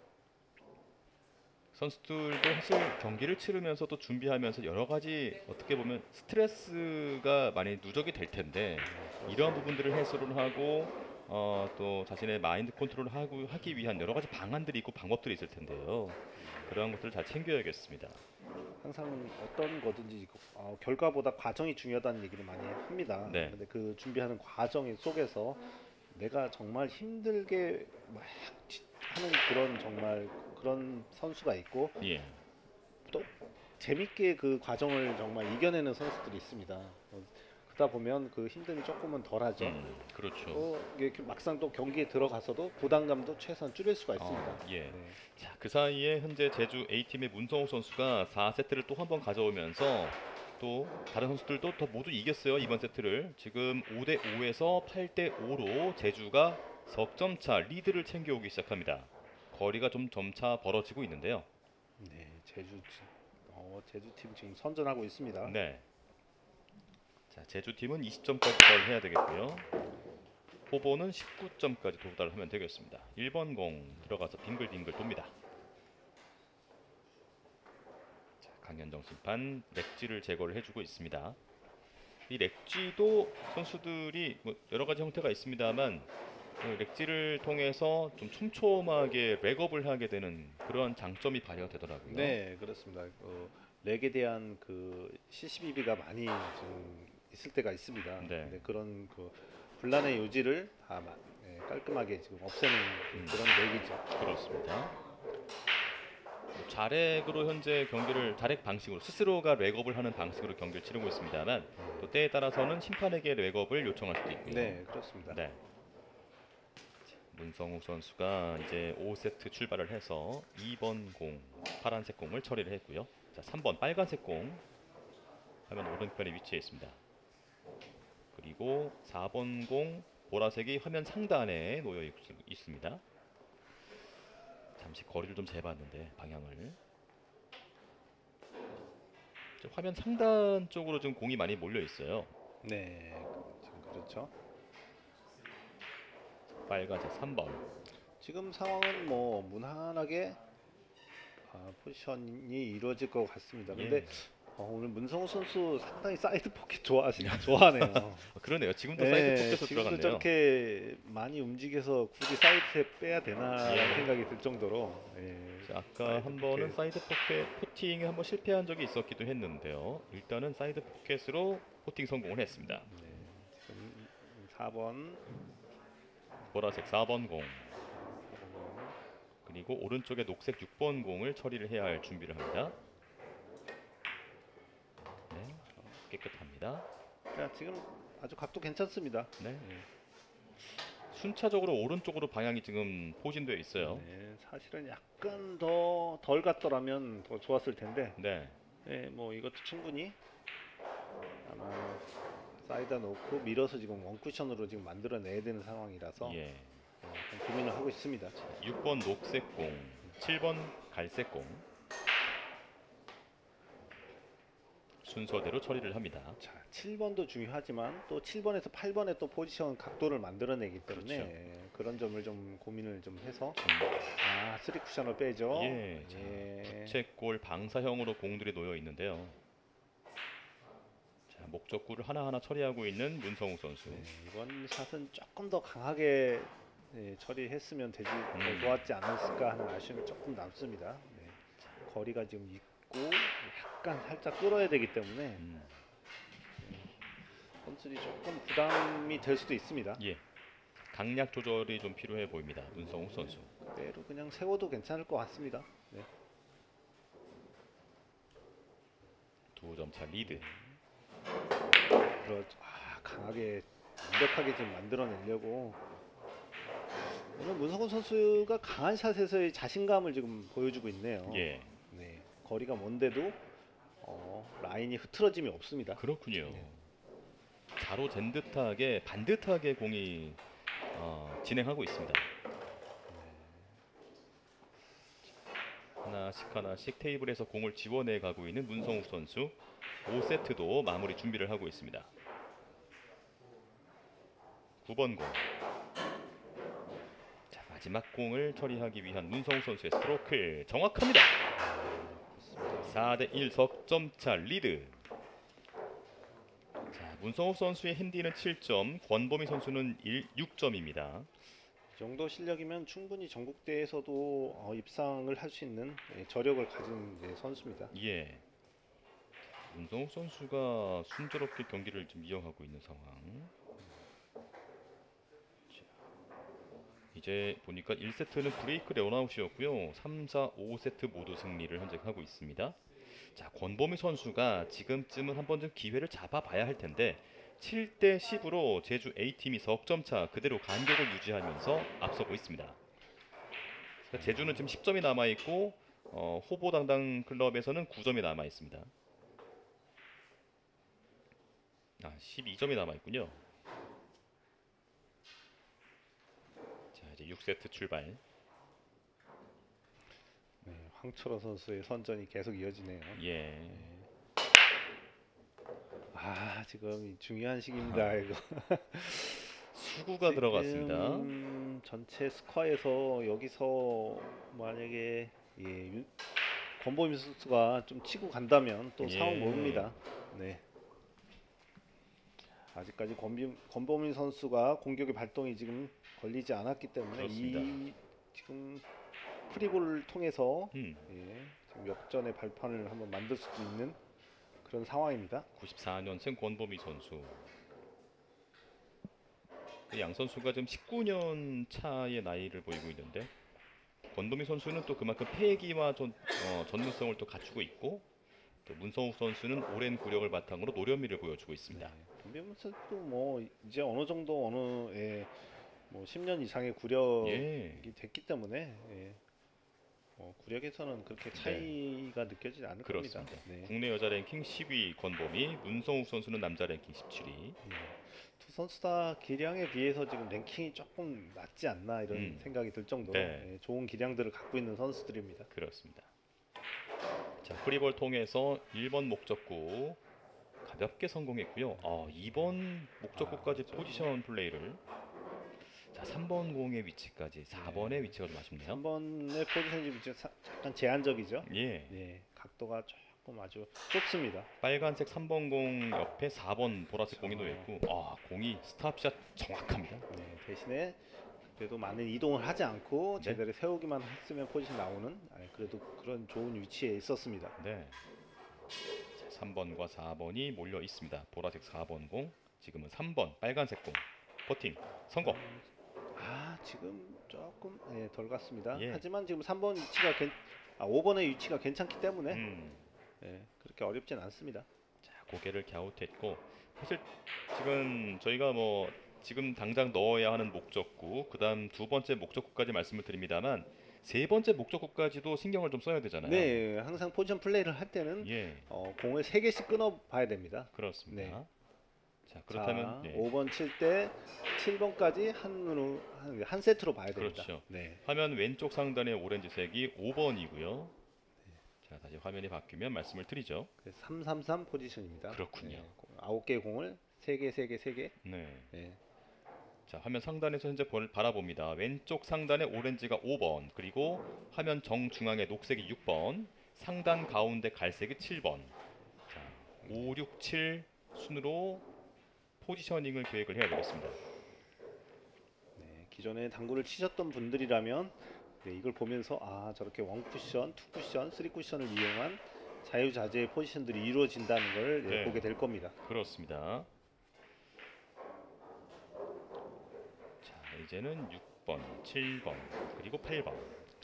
Speaker 1: 선수들도 사실 경기를 치르면서 또 준비하면서 여러 가지 어떻게 보면 스트레스가 많이 누적이 될 텐데 이러한 부분들을 해소를 하고 또 자신의 마인드 컨트롤을 하기 위한 여러 가지 방안들이 있고 방법들이 있을 텐데요. 그러한 것들을 잘 챙겨야겠습니다.
Speaker 2: 항상 어떤 거든지 결과보다 과정이 중요하다는 얘기를 많이 합니다.
Speaker 1: 네.
Speaker 2: 근데 그 준비하는 과정 속에서 내가 정말 힘들게 막 하는 그런 정말 그런 선수가 있고 또 재밌게 그 과정을 정말 이겨내는 선수들이 있습니다. 그러다 보면 그 힘듦이 조금은 덜하죠.
Speaker 1: 그렇죠.
Speaker 2: 이게 막상 또 경기에 들어가서도 부담감도 최소한 줄일 수가 있습니다.
Speaker 1: 자, 그 사이에 현재 제주 A팀의 문성욱 선수가 4세트를 또 한 번 가져오면서 또 다른 선수들도 더 모두 이겼어요. 이번 세트를 지금 5대5에서 8대5로 제주가 석점차 리드를 챙겨오기 시작합니다. 거리가 좀 점차 벌어지고 있는데요.
Speaker 2: 네, 제주팀 지금 선전하고 있습니다.
Speaker 1: 네. 자, 제주팀은 20점까지 도달해야 되겠고요. 호보는 19점까지 도달하면 되겠습니다. 1번 공 들어가서 빙글빙글 돕니다. 자, 강현정 심판 렉지를 제거를 해주고 있습니다. 이 렉지도 선수들이 뭐 여러 가지 형태가 있습니다만 렉지를 통해서 좀 촘촘하게 렉업을 하게 되는 그런 장점이 발휘가 되더라고요.
Speaker 2: 네, 그렇습니다. 렉에 대한 그 CCBB가 많이 좀 있을 때가 있습니다.
Speaker 1: 네.
Speaker 2: 근데 그런 분란의 요지를 다 깔끔하게 지금 없애는 그런 렉이죠.
Speaker 1: 그렇습니다. 자렉으로 현재 경기를 자렉 방식으로 스스로가 렉업을 하는 방식으로 경기를 치르고 있습니다만 또 때에 따라서는 심판에게 렉업을 요청할 수도 있고요.
Speaker 2: 네, 그렇습니다.
Speaker 1: 네. 문성욱 선수가 이제 5세트 출발을 해서 2번 공 파란색 공을 처리를 했고요. 자, 3번 빨간색 공 화면 오른편에 위치해 있습니다. 그리고 4번 공 보라색이 화면 상단에 놓여 있습니다. 잠시 거리를 좀 재봤는데 방향을 화면 상단 쪽으로 지금 공이 많이 몰려 있어요.
Speaker 2: 네, 지금 그렇죠.
Speaker 1: 빨간색 3번.
Speaker 2: 지금 상황은 뭐 무난하게 포지션이 이루어질 것 같습니다. 근데 오늘 문성우 선수 상당히 사이드 포켓 좋아하네요.
Speaker 1: 그러네요. 지금도 사이드 포켓에서
Speaker 2: 지금도
Speaker 1: 들어갔네요.
Speaker 2: 저렇게 많이 움직여서 굳이 사이드에 빼야 되나라는 생각이 들 정도로.
Speaker 1: 아까 한 번은 사이드 포켓 포팅에 한번 실패한 적이 있었기도 했는데요. 일단은 사이드 포켓으로 포팅 성공을 했습니다.
Speaker 2: 네, 지금 4번
Speaker 1: 보라색 4번 공 그리고 오른쪽에 녹색 6번 공을 처리를 해야 할 준비를 합니다. 네, 깨끗합니다.
Speaker 2: 자, 지금 아주 각도 괜찮습니다.
Speaker 1: 네. 순차적으로 오른쪽으로 방향이 지금 포진되어 있어요.
Speaker 2: 네, 사실은 약간 더 덜 갔더라면 더 좋았을 텐데.
Speaker 1: 네.
Speaker 2: 네, 뭐 이것도 충분히 아마 사이드 놓고 밀어서 지금 원쿠션으로 지금 만들어내야 되는 상황이라서
Speaker 1: 예.
Speaker 2: 좀 고민을 하고 있습니다.
Speaker 1: 6번 녹색 공, 7번 갈색 공. 순서대로 처리를 합니다.
Speaker 2: 자, 7번도 중요하지만 또 7번에서 8번에 또 포지션 각도를 만들어내기 때문에
Speaker 1: 그렇죠.
Speaker 2: 그런 점을 좀 고민을 좀 해서
Speaker 1: 음,
Speaker 2: 3쿠션을 빼죠.
Speaker 1: 예. 자, 부채꼴 방사형으로 공들이 놓여 있는데요. 자, 목적구를 하나하나 처리하고 있는 문성욱 선수.
Speaker 2: 네, 이번 샷은 조금 더 강하게 처리했으면 되지 더 좋았지 않았을까 하는 아쉬움이 조금 남습니다. 네. 거리가 지금 있고 약간 살짝 끌어야 되기 때문에
Speaker 1: 음,
Speaker 2: 선수들이 조금 부담이 될 수도 있습니다.
Speaker 1: 예. 강약 조절이 좀 필요해 보입니다. 문성욱 선수.
Speaker 2: 그대로 그냥 세워도 괜찮을 것 같습니다. 네.
Speaker 1: 2점 차 리드.
Speaker 2: 강하게 완벽하게 좀 만들어내려고 오늘 문성훈 선수가 강한 샷에서의 자신감을 지금 보여주고 있네요.
Speaker 1: 예.
Speaker 2: 네, 거리가 먼데도 라인이 흐트러짐이 없습니다.
Speaker 1: 그렇군요.
Speaker 2: 네.
Speaker 1: 자로 잰 듯하게 반듯하게 공이 진행하고 있습니다. 하나씩 테이블에서 공을 지원해 가고 있는 문성욱 선수. 5세트도 마무리 준비를 하고 있습니다. 9번 공. 자, 마지막 공을 처리하기 위한 문성욱 선수의 스트로크 정확합니다. 4대1 석점차 리드. 자, 문성욱 선수의 핸디는 7점, 권범희 선수는 6점입니다.
Speaker 2: 이 정도 실력이면 충분히 전국대회에서도 입상을 할 수 있는 저력을 가진 선수입니다.
Speaker 1: 예. 문성욱 선수가 순조롭게 경기를 좀 이어가고 있는 상황. 자, 이제 보니까 1세트는 브레이크 런아웃이었고요. 3, 4, 5세트 모두 승리를 현재 하고 있습니다. 자, 권범희 선수가 지금쯤은 한 번쯤 기회를 잡아봐야 할 텐데 7대 10으로 제주 A팀이 석점차 그대로 간격을 유지하면서 앞서고 있습니다. 제주는 지금 10점이 남아있고 호보당당 클럽에서는 9점이 남아있습니다. 12점이 남아있군요. 자, 이제 6세트 출발.
Speaker 2: 네, 황철호 선수의 선전이 계속 이어지네요.
Speaker 1: 예.
Speaker 2: 지금 중요한 시기입니다. 이거.
Speaker 1: 수구가 들어갔습니다.
Speaker 2: 전체 스코어에서 여기서 만약에 권범희 선수가 좀 치고 간다면 또
Speaker 1: 예.
Speaker 2: 상황 모릅니다. 네. 아직까지 권범희 선수가 공격의 발동이 지금 걸리지 않았기 때문에
Speaker 1: 그렇습니다.
Speaker 2: 지금 프리볼을 통해서
Speaker 1: 음.
Speaker 2: 지금 역전의 발판을 한번 만들 수도 있는 그런 상황입니다.
Speaker 1: 94년생 권범희 선수. 양 선수가 지금 19년 차의 나이를 보이고 있는데 권범희 선수는 또 그만큼 패기와 전문성을 또 갖추고 있고 또 문성욱 선수는 오랜 구력을 바탕으로 노련미를 보여주고 있습니다.
Speaker 2: 권범희 선수도 뭐 이제 어느 정도 뭐 10년 이상의 구력이 됐기 때문에 구력에서는 그렇게 차이가 느껴지지 않을
Speaker 1: 그렇습니다.
Speaker 2: 겁니다. 네.
Speaker 1: 국내 여자 랭킹 10위 권범희, 문성욱 선수는 남자 랭킹 17위.
Speaker 2: 두 선수 다 기량에 비해서 지금 랭킹이 조금 낮지 않나 이런 생각이 들 정도로
Speaker 1: 네.
Speaker 2: 좋은 기량들을 갖고 있는 선수들입니다.
Speaker 1: 그렇습니다. 자, 프리볼 통해서 1번 목적구 가볍게 성공했고요. 2번 목적구까지 포지션 플레이를. 자, 3번 공의 위치까지 4번의 위치가 좀 아쉽네요.
Speaker 2: 3번의 포지션이 약간 제한적이죠.
Speaker 1: 예.
Speaker 2: 네, 각도가 조금 아주 좁습니다.
Speaker 1: 빨간색 3번 공 옆에 4번 보라색 공이 놓여 있고 공이 스탑샷 정확합니다.
Speaker 2: 네, 대신에 그래도 많은 이동을 하지 않고
Speaker 1: 네.
Speaker 2: 제대로 세우기만 했으면 포지션 나오는 그래도 그런 좋은 위치에 있었습니다.
Speaker 1: 네. 자, 3번과 4번이 몰려 있습니다. 보라색 4번 공, 지금은 3번 빨간색 공. 퍼팅 성공.
Speaker 2: 지금 조금 덜 갔습니다.
Speaker 1: 예.
Speaker 2: 하지만 지금 3번 위치가 5번의 위치가 괜찮기 때문에 그렇게 어렵진 않습니다.
Speaker 1: 자, 고개를 갸웃했고 사실 지금 저희가 지금 당장 넣어야 하는 목적구, 그다음 두 번째 목적구까지 말씀을 드립니다만 세 번째 목적구까지도 신경을 좀 써야 되잖아요.
Speaker 2: 네, 항상 포지션 플레이를 할 때는 공을 3개씩 끊어 봐야 됩니다.
Speaker 1: 그렇습니다.
Speaker 2: 네.
Speaker 1: 자, 그렇다면
Speaker 2: 자,
Speaker 1: 예.
Speaker 2: 5번 칠 때 7번까지 한 세트로 봐야 됩니다.
Speaker 1: 그렇죠.
Speaker 2: 네.
Speaker 1: 화면 왼쪽 상단의 오렌지색이 5번이고요. 자, 다시 화면이 바뀌면 말씀을 드리죠.
Speaker 2: 333 포지션입니다.
Speaker 1: 그렇군요.
Speaker 2: 네. 9개 공을 3개, 3개, 3개.
Speaker 1: 네.
Speaker 2: 네.
Speaker 1: 자, 화면 상단에서 현재 바라봅니다. 왼쪽 상단에 오렌지가 5번, 그리고 화면 정중앙에 녹색이 6번, 상단 가운데 갈색이 7번. 자, 5, 6, 7 순으로 포지셔닝을 계획을 해야 되겠습니다.
Speaker 2: 네. 기존에 당구를 치셨던 분들이라면 네, 이걸 보면서 아 저렇게 원 쿠션, 투 쿠션, 쓰리 쿠션을 이용한 자유자재의 포지션들이 이루어진다는 걸
Speaker 1: 네.
Speaker 2: 보게 될 겁니다.
Speaker 1: 그렇습니다. 자, 이제는 6번, 7번, 그리고 8번.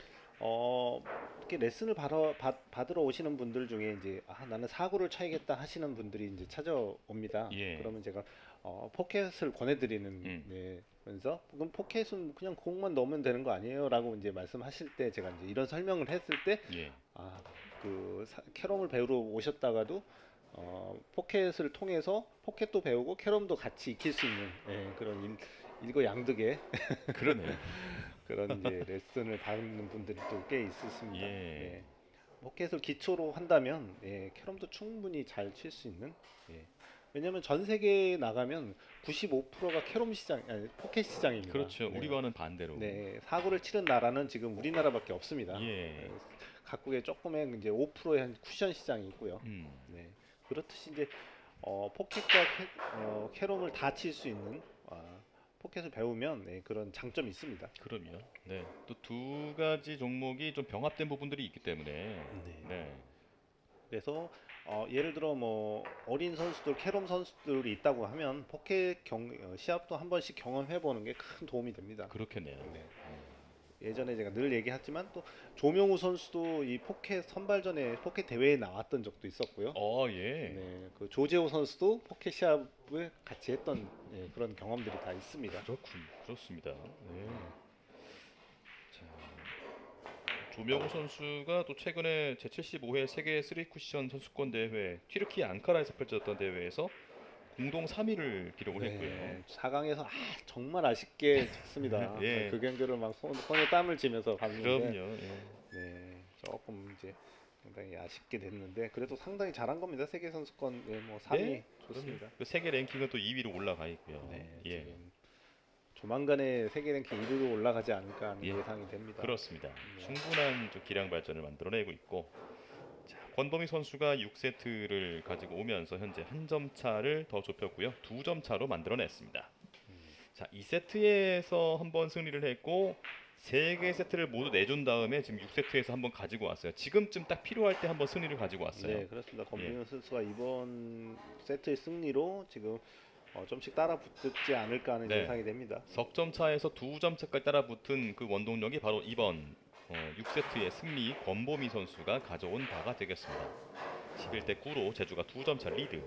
Speaker 2: 이렇게 레슨을 받으러 오시는 분들 중에 이제 아, 나는 사구를 쳐야겠다 하시는 분들이 이제 찾아옵니다.
Speaker 1: 예.
Speaker 2: 그러면 제가 포켓을 권해드리는 네, 면서 그럼 포켓은 그냥 공만 넣으면 되는 거 아니에요?라고 이제 말씀하실 때 제가 이제 이런 설명을 했을 때
Speaker 1: 예.
Speaker 2: 캐럼을 배우러 오셨다가도 포켓을 통해서 포켓도 배우고 캐럼도 같이 익힐 수 있는 그런 일거양득의
Speaker 1: 그러네요.
Speaker 2: 그런 이제 레슨을 받는 분들이 또 꽤 있으십니다.
Speaker 1: 예.
Speaker 2: 예. 포켓을 기초로 한다면 캐럼도 충분히 잘 칠 수 있는. 왜냐하면 전 세계에 나가면 95%가 캐럼 시장, 아니, 포켓 시장입니다.
Speaker 1: 그렇죠.
Speaker 2: 네.
Speaker 1: 우리와는 반대로.
Speaker 2: 네, 사구를 치는 나라는 지금 우리나라밖에 없습니다.
Speaker 1: 예.
Speaker 2: 각국에 조금의 이제 5%의 한 쿠션 시장이 있고요. 네. 그렇듯이 이제 포켓과 캐럼을 다 칠 수 있는 포켓을 배우면 그런 장점이 있습니다.
Speaker 1: 그럼요. 네. 또 두 가지 종목이 좀 병합된 부분들이 있기 때문에. 네.
Speaker 2: 그래서 예를 들어 뭐 어린 선수들, 캐럼 선수들이 있다고 하면 포켓 시합도 한 번씩 경험해 보는 게 큰 도움이 됩니다.
Speaker 1: 그렇겠네요.
Speaker 2: 네. 예전에 제가 늘 얘기했지만 또 조명우 선수도 이 포켓 선발전에 포켓 대회에 나왔던 적도 있었고요.
Speaker 1: 예.
Speaker 2: 네, 그 조재호 선수도 포켓 시합을 같이 했던 그런 경험들이 다 있습니다.
Speaker 1: 그렇습니다. 네. 자, 조명호 선수가 또 최근에 제75회 세계 3쿠션 선수권 대회 튀르키 앙카라에서 펼쳐졌던 대회에서 공동 3위를 기록을 했고요.
Speaker 2: 4강에서 정말 아쉽게 졌습니다.
Speaker 1: 예.
Speaker 2: 그 경기를 막 손에 땀을 쥐면서 봤는데
Speaker 1: 그럼요. 예.
Speaker 2: 네, 조금 이제 상당히 아쉽게 됐는데 그래도 상당히 잘한 겁니다. 세계 선수권 뭐 3위
Speaker 1: 네,
Speaker 2: 좋습니다.
Speaker 1: 그 세계 랭킹은 또 2위로 올라가 있고요.
Speaker 2: 네,
Speaker 1: 예.
Speaker 2: 지금 조만간에 세계 랭킹 1위로 올라가지 않을까 하는
Speaker 1: 예.
Speaker 2: 예상이 됩니다.
Speaker 1: 그렇습니다. 충분한 좀 기량 발전을 만들어내고 있고, 자, 권범희 선수가 6세트를 가지고 오면서 현재 한 점 차를 더 좁혔고요. 2점 차로 만들어냈습니다. 자, 2세트에서 한번 승리를 했고 3개 세트를 모두 내준 다음에 지금 6세트에서 한번 가지고 왔어요. 지금쯤 딱 필요할 때 한번 승리를 가지고 왔어요.
Speaker 2: 네, 그렇습니다. 권빈우 선수가 이번 세트의 승리로 지금 좀씩 따라붙지 않을까 하는
Speaker 1: 네.
Speaker 2: 예상이 됩니다.
Speaker 1: 석점 차에서 2점 차까지 따라붙은 그 원동력이 바로 이번 6세트의 승리 권범희 선수가 가져온 바가 되겠습니다. 11대 9로 제주가 2점 차 리드.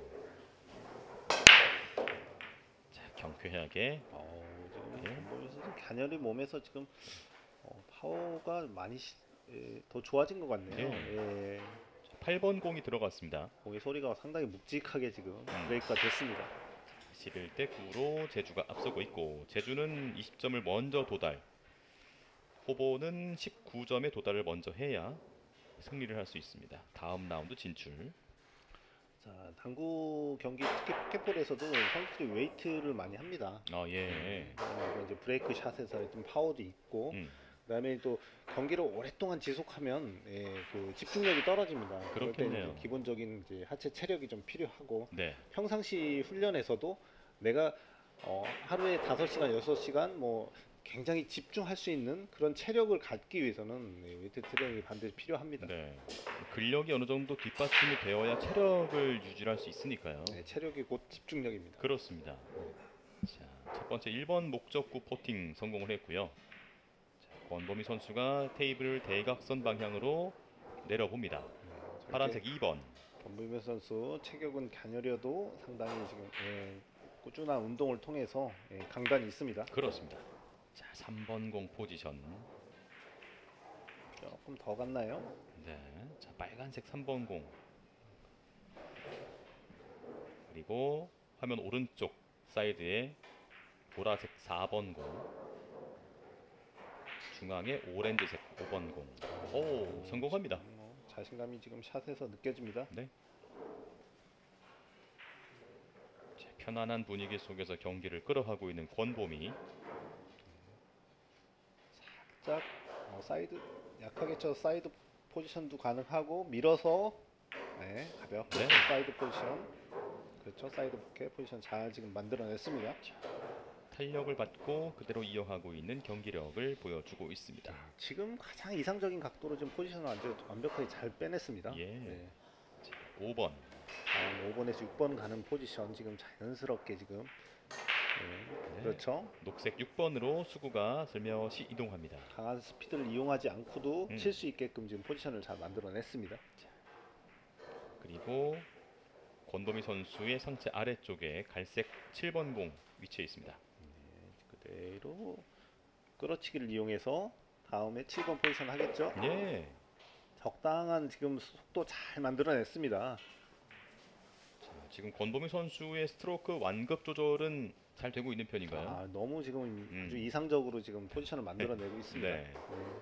Speaker 1: 자, 경쾌하게.
Speaker 2: 지금
Speaker 1: 예.
Speaker 2: 권범희 선수 갸녀리 몸에서 지금 파워가 많이 더 좋아진 것 같네요.
Speaker 1: 예.
Speaker 2: 예.
Speaker 1: 8번 공이 들어갔습니다.
Speaker 2: 공의 소리가 상당히 묵직하게 지금 브레이크가 됐습니다.
Speaker 1: 11대 9로 제주가 앞서고 있고, 제주는 20점을 먼저 도달, 호보는 19점에 도달을 먼저 해야 승리를 할 수 있습니다. 다음 라운드 진출.
Speaker 2: 자, 당구 경기 특히 포켓볼에서도 선수들이 웨이트를 많이 합니다.
Speaker 1: 예.
Speaker 2: 이제 브레이크 샷에서 좀 파워도 있고, 그다음에 또 경기를 오랫동안 지속하면 그 집중력이 떨어집니다. 그럴 때
Speaker 1: 그렇겠네요.
Speaker 2: 기본적인 이제 하체 체력이 좀 필요하고,
Speaker 1: 네.
Speaker 2: 평상시 훈련에서도 내가 하루에 5시간, 6시간 뭐 굉장히 집중할 수 있는 그런 체력을 갖기 위해서는 웨이트 트레이닝이 반드시 필요합니다.
Speaker 1: 네. 근력이 어느 정도 뒷받침이 되어야 체력을 유지할 수 있으니까요.
Speaker 2: 네, 체력이 곧 집중력입니다.
Speaker 1: 그렇습니다. 자, 첫 번째 1번 목적구 포팅 성공을 했고요. 자, 권범희 선수가 테이블을 대각선 방향으로 내려봅니다. 파란색 2번.
Speaker 2: 권범희 선수 체격은 갸녀려도 상당히 지금 꾸준한 운동을 통해서 강단이 있습니다.
Speaker 1: 그렇습니다. 자, 3번 공 포지션.
Speaker 2: 조금 더 갔나요?
Speaker 1: 네. 자, 빨간색 3번 공. 그리고 화면 오른쪽 사이드에 보라색 4번 공, 중앙에 오렌지색 5번 공. 오, 성공합니다.
Speaker 2: 자신감이 지금 샷에서 느껴집니다.
Speaker 1: 네. 자, 편안한 분위기 속에서 경기를 끌어가고 있는 권보미.
Speaker 2: 살짝 사이드 약하게 쳐 사이드 포지션도 가능하고 밀어서 네, 가볍게
Speaker 1: 네.
Speaker 2: 사이드 포지션. 그렇죠. 사이드 포지션 잘 지금 만들어냈습니다.
Speaker 1: 탄력을 받고 그대로 이어가고 있는 경기력을 보여주고 있습니다.
Speaker 2: 지금 가장 이상적인 각도로 지금 포지션을 완벽하게 잘 빼냈습니다.
Speaker 1: 예.
Speaker 2: 네.
Speaker 1: 5번.
Speaker 2: 5번에서 6번 가는 포지션 지금 자연스럽게 지금 네.
Speaker 1: 네.
Speaker 2: 그렇죠.
Speaker 1: 녹색 6번으로 수구가 슬며시 이동합니다.
Speaker 2: 강한 스피드를 이용하지 않고도
Speaker 1: 음.
Speaker 2: 칠 수 있게끔 지금 포지션을 잘 만들어냈습니다.
Speaker 1: 그리고 권보미 선수의 상체 아래쪽에 갈색 7번 공 위치해 있습니다.
Speaker 2: 그대로 끌어치기를 이용해서 다음에 7번 포지션 하겠죠.
Speaker 1: 예.
Speaker 2: 적당한 지금 속도 잘 만들어냈습니다.
Speaker 1: 자, 지금 권보미 선수의 스트로크 완급 조절은 잘 되고 있는 편인가요?
Speaker 2: 너무 지금 아주 이상적으로 지금 포지션을 만들어내고 있습니다.
Speaker 1: 네.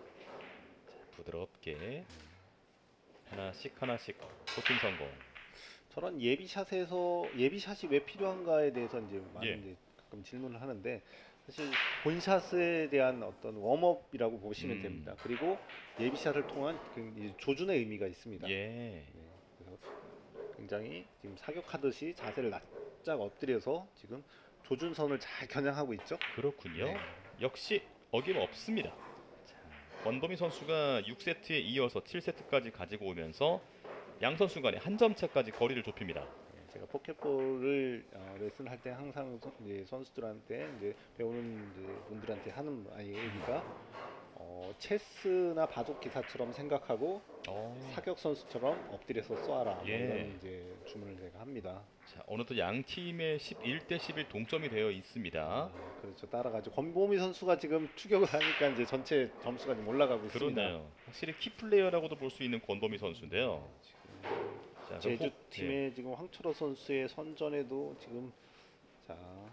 Speaker 1: 부드럽게 하나씩 코팅 성공.
Speaker 2: 저런 예비샷이 왜 필요한가에 대해서 이제 많은
Speaker 1: 예.
Speaker 2: 이제 가끔 질문을 하는데 사실 본샷에 대한 어떤 웜업이라고 보시면 됩니다. 그리고 예비샷을 통한 그 이제 조준의 의미가 있습니다.
Speaker 1: 예.
Speaker 2: 네, 그래서 굉장히 지금 사격하듯이 자세를 납작 엎드려서 지금 조준선을 잘 겨냥하고 있죠.
Speaker 1: 그렇군요.
Speaker 2: 네.
Speaker 1: 역시 어김없습니다. 권보미 선수가 6세트에 이어서 7세트까지 가지고 오면서 양 선수 간에 한 점 차까지 거리를 좁힙니다.
Speaker 2: 제가 포켓볼을 레슨할 때 항상 이제 선수들한테 이제 배우는 이제 분들한테 하는 얘기가 체스나 바둑 기사처럼 생각하고 사격 선수처럼 엎드려서 쏘아라.
Speaker 1: 예.
Speaker 2: 이런 이제 주문을 제가 합니다.
Speaker 1: 자, 어느덧 양 팀의 11대 11 동점이 되어 있습니다.
Speaker 2: 그렇죠. 따라가지고 권보미 선수가 지금 추격을 하니까 이제 전체 점수가 좀 올라가고 있습니다.
Speaker 1: 그러네요. 확실히 키 플레이어라고도 볼 수 있는 권보미 선수인데요. 자,
Speaker 2: 제주 팀의 지금 황철호 선수의 선전에도 지금 자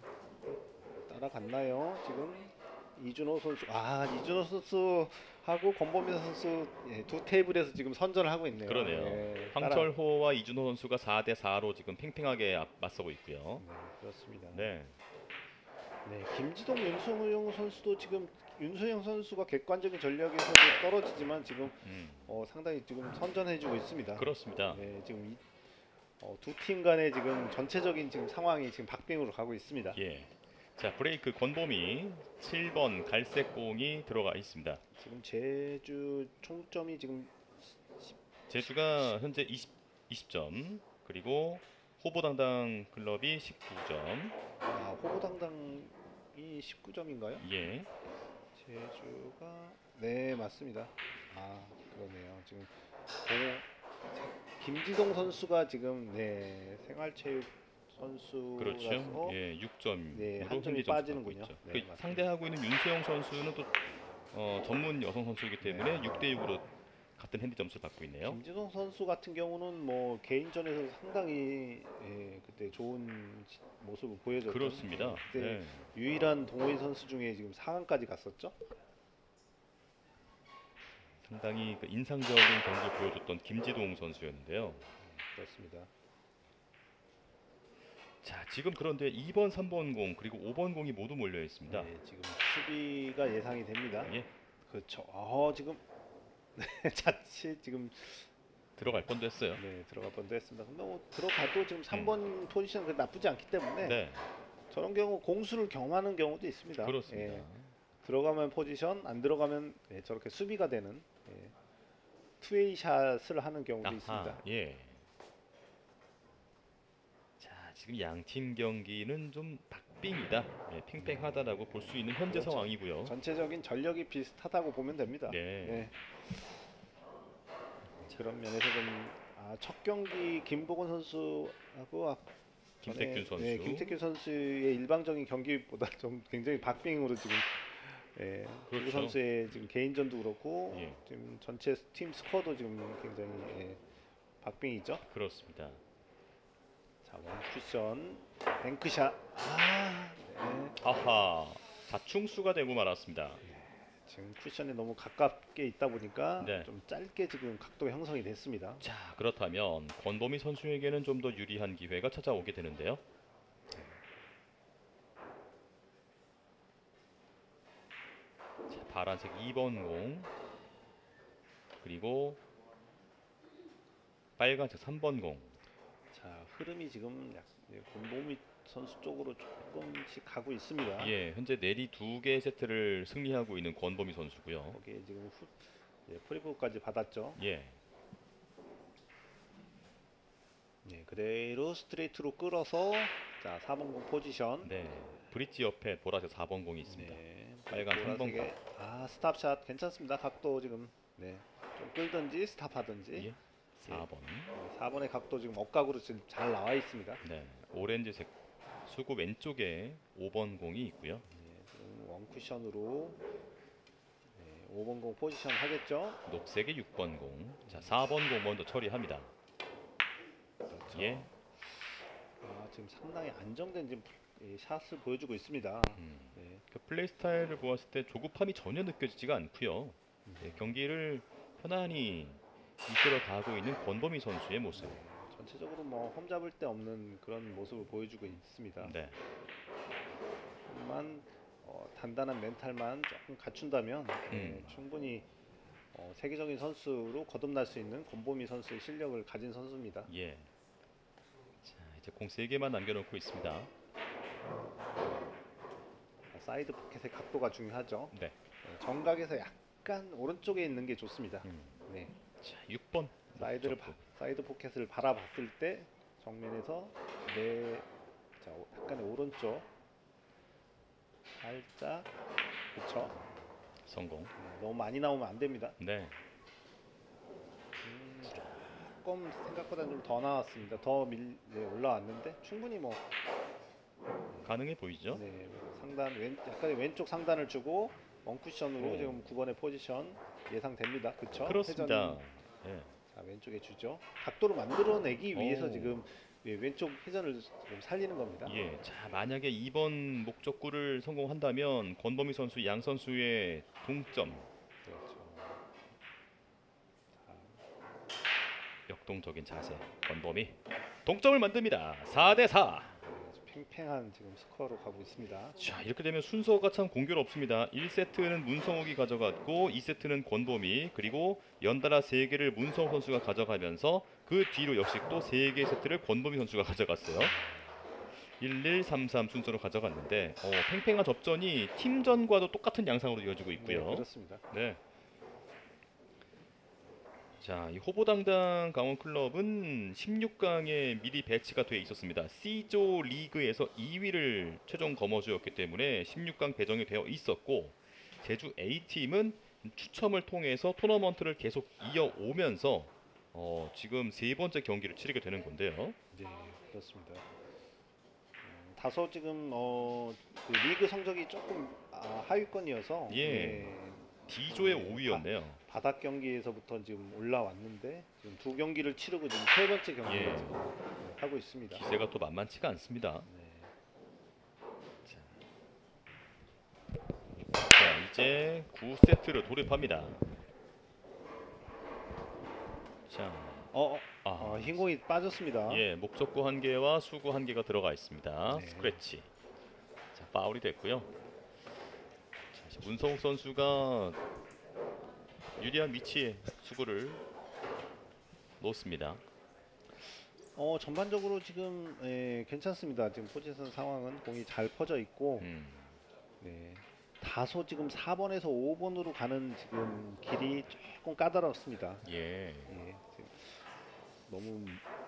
Speaker 2: 따라갔나요? 지금 이준호 선수하고 권보미 선수 두 테이블에서 지금 선전을 하고 있네요.
Speaker 1: 그러네요.
Speaker 2: 네,
Speaker 1: 황철호와 이준호 선수가 4대 4로 지금 팽팽하게 맞서고 있고요.
Speaker 2: 그렇습니다.
Speaker 1: 네.
Speaker 2: 네, 김지동, 윤소영 선수도 지금 윤소영 선수가 객관적인 전력에서도 떨어지지만 지금 상당히 지금 선전해주고 있습니다.
Speaker 1: 그렇습니다.
Speaker 2: 네, 지금 두 팀 간의 지금 전체적인 지금 상황이 지금 박빙으로 가고 있습니다.
Speaker 1: 예. 자, 브레이크 권보미 7번 갈색 공이 들어가 있습니다.
Speaker 2: 지금 제주 총점이 지금
Speaker 1: 제주가 현재 20점, 그리고 호보당당 클럽이 19점.
Speaker 2: 호보당당이 19점인가요?
Speaker 1: 예.
Speaker 2: 제주가 네 맞습니다. 그러네요. 지금 김지동 선수가 지금 생활체육 선수라서
Speaker 1: 그렇죠. 예, 6점으로
Speaker 2: 네, 한 점이
Speaker 1: 현재 점수
Speaker 2: 빠지는군요.
Speaker 1: 받고 있죠.
Speaker 2: 네,
Speaker 1: 그
Speaker 2: 맞습니다.
Speaker 1: 상대하고 있는 윤소영 선수는 또 전문 여성 선수이기 때문에 6대 6으로 같은 핸디 점수를 받고 있네요.
Speaker 2: 김지동 선수 같은 경우는 뭐 개인전에서 상당히 그때 좋은 모습을 보여줬죠.
Speaker 1: 그렇습니다.
Speaker 2: 그때
Speaker 1: 네.
Speaker 2: 유일한 동호인 선수 중에 지금 4강까지 갔었죠.
Speaker 1: 상당히 그 인상적인 경기를 보여줬던 김지동 선수였는데요.
Speaker 2: 그렇습니다.
Speaker 1: 자, 지금 그런데 2번, 3번 공 그리고 5번 공이 모두 몰려 있습니다.
Speaker 2: 네, 지금 수비가 예상이 됩니다.
Speaker 1: 예.
Speaker 2: 그렇죠. 지금 자칫 지금
Speaker 1: 들어갈 뻔도 했어요.
Speaker 2: 네, 들어갈 뻔도 했습니다. 근데 들어가도 지금 3번 포지션 나쁘지 않기 때문에
Speaker 1: 네,
Speaker 2: 저런 경우 공수를 경험하는 경우도 있습니다.
Speaker 1: 그렇습니다.
Speaker 2: 들어가면 포지션, 안 들어가면 저렇게 수비가 되는 투웨이 샷을 하는 경우도 있습니다.
Speaker 1: 예. 자, 지금 양 팀 경기는 좀 박빙이다, 팽팽하다라고 볼 수 있는 현재
Speaker 2: 그렇죠.
Speaker 1: 상황이고요.
Speaker 2: 전체적인 전력이 비슷하다고 보면 됩니다.
Speaker 1: 네.
Speaker 2: 그런 면에서 좀 첫 경기 김보건 선수하고
Speaker 1: 김택균 선수.
Speaker 2: 김택균 선수의 일방적인 경기보다 좀 굉장히 박빙으로 지금 두
Speaker 1: 그렇죠.
Speaker 2: 선수의 지금 개인전도 그렇고
Speaker 1: 예.
Speaker 2: 지금 전체 팀 스코어도 지금 굉장히 박빙이죠.
Speaker 1: 그렇습니다.
Speaker 2: 자, 자, 원쿠션 뱅크샷. 네.
Speaker 1: 아하, 자충수가 되고 말았습니다.
Speaker 2: 지금 쿠션에 너무 가깝게 있다 보니까
Speaker 1: 네.
Speaker 2: 좀 짧게 지금 각도가 형성이 됐습니다.
Speaker 1: 자, 그렇다면 권범희 선수에게는 좀 더 유리한 기회가 찾아오게 되는데요. 자, 파란색 2번 공, 그리고 빨간색 3번 공.
Speaker 2: 자, 흐름이 지금 권보미 선수 쪽으로 조금씩 가고 있습니다.
Speaker 1: 예, 현재 내리 2개의 세트를 승리하고 있는 권범희 선수고요.
Speaker 2: 거기에 지금 프리브까지 받았죠.
Speaker 1: 예,
Speaker 2: 네, 그대로 스트레이트로 끌어서 자 4번 공 포지션.
Speaker 1: 네, 브릿지 옆에 보라색 4번 공이 있습니다.
Speaker 2: 네,
Speaker 1: 빨간 3번 공.
Speaker 2: 보라색에 스탑샷 괜찮습니다. 각도 지금 좀 끌든지 스탑하든지.
Speaker 1: 예, 4번.
Speaker 2: 4번의 각도 지금 억각으로 지금 잘 나와 있습니다.
Speaker 1: 네, 오렌지색 수구 왼쪽에 5번 공이 있고요.
Speaker 2: 지금 원쿠션으로 5번 공 포지션 하겠죠.
Speaker 1: 녹색의 6번 공. 자, 4번 공 먼저 처리합니다.
Speaker 2: 그렇죠.
Speaker 1: 예.
Speaker 2: 지금 상당히 안정된 지금 샷을 보여주고 있습니다. 네.
Speaker 1: 그 플레이 스타일을 보았을 때 조급함이 전혀 느껴지지가 않고요. 네, 경기를 편안히 이끌어 가고 있는 권범희 선수의 모습.
Speaker 2: 전체적으로 뭐 험잡을 데 없는 그런 모습을 보여주고 있습니다.
Speaker 1: 네,
Speaker 2: 하지만 단단한 멘탈만 조금 갖춘다면 충분히 세계적인 선수로 거듭날 수 있는 권보미 선수의 실력을 가진 선수입니다.
Speaker 1: 예. 자, 이제 공 3개만 남겨놓고 있습니다.
Speaker 2: 사이드 포켓의 각도가 중요하죠.
Speaker 1: 네.
Speaker 2: 정각에서 약간 오른쪽에 있는 게 좋습니다. 네.
Speaker 1: 자, 6번.
Speaker 2: 사이드 포켓을 바라봤을 때 정면에서 약간의 오른쪽 살짝 그쵸.
Speaker 1: 성공.
Speaker 2: 너무 많이 나오면 안 됩니다.
Speaker 1: 네.
Speaker 2: 조금 생각보다 좀 더 나왔습니다. 더 올라왔는데 충분히
Speaker 1: 가능해 보이죠?
Speaker 2: 상단 약간의 왼쪽 상단을 주고 원쿠션으로
Speaker 1: 오.
Speaker 2: 지금 9번의 포지션 예상됩니다. 그쵸?
Speaker 1: 그렇습니다. 예.
Speaker 2: 자, 왼쪽에 주죠. 각도를 만들어내기 위해서
Speaker 1: 오.
Speaker 2: 지금 왼쪽 회전을 지금 살리는 겁니다.
Speaker 1: 예. 자, 만약에 2번 목적구를 성공한다면 권범희 선수 양 선수의 동점.
Speaker 2: 그렇죠.
Speaker 1: 역동적인 자세. 권범희 동점을 만듭니다. 4대4.
Speaker 2: 팽팽한 지금 스코어로 가고 있습니다.
Speaker 1: 자, 이렇게 되면 순서가 참 공교롭습니다. 1세트는 문성욱이 가져갔고 2세트는 권범희, 그리고 연달아 3개를 문성욱 선수가 가져가면서 그 뒤로 역시 또 3개의 세트를 권범희 선수가 가져갔어요. 1-1-3-3 순서로 가져갔는데 팽팽한 접전이 팀전과도 똑같은 양상으로 이어지고 있고요.
Speaker 2: 네, 그렇습니다.
Speaker 1: 네. 자, 이 호보당당 강원클럽은 16강에 미리 배치가 돼 있었습니다. C조 리그에서 2위를 최종 거머쥐었기 때문에 16강 배정이 되어 있었고, 제주 A팀은 추첨을 통해서 토너먼트를 계속 이어오면서 지금 3번째 경기를 치르게 되는 건데요.
Speaker 2: 네, 그렇습니다. 다소 지금 그 리그 성적이 조금 하위권이어서
Speaker 1: 예. D조의 5위였네요.
Speaker 2: 바닥 경기에서부터 지금 올라왔는데 지금 2경기를 치르고 지금 3번째 경기를
Speaker 1: 예.
Speaker 2: 지금 하고 있습니다.
Speaker 1: 기세가 또 만만치가 않습니다. 자, 이제 9세트로 돌입합니다. 자,
Speaker 2: 흰 공이 빠졌습니다.
Speaker 1: 예, 목적구 1개와 수구 1개가 들어가 있습니다.
Speaker 2: 네.
Speaker 1: 스크래치. 자, 파울이 됐고요. 자, 문성욱 선수가 유리한 위치에 수구를 놓습니다.
Speaker 2: 전반적으로 지금 괜찮습니다. 지금 포지션 상황은 공이 잘 퍼져 있고 다소 지금 4번에서 5번으로 가는 지금 길이 조금 까다롭습니다.
Speaker 1: 예.
Speaker 2: 지금 너무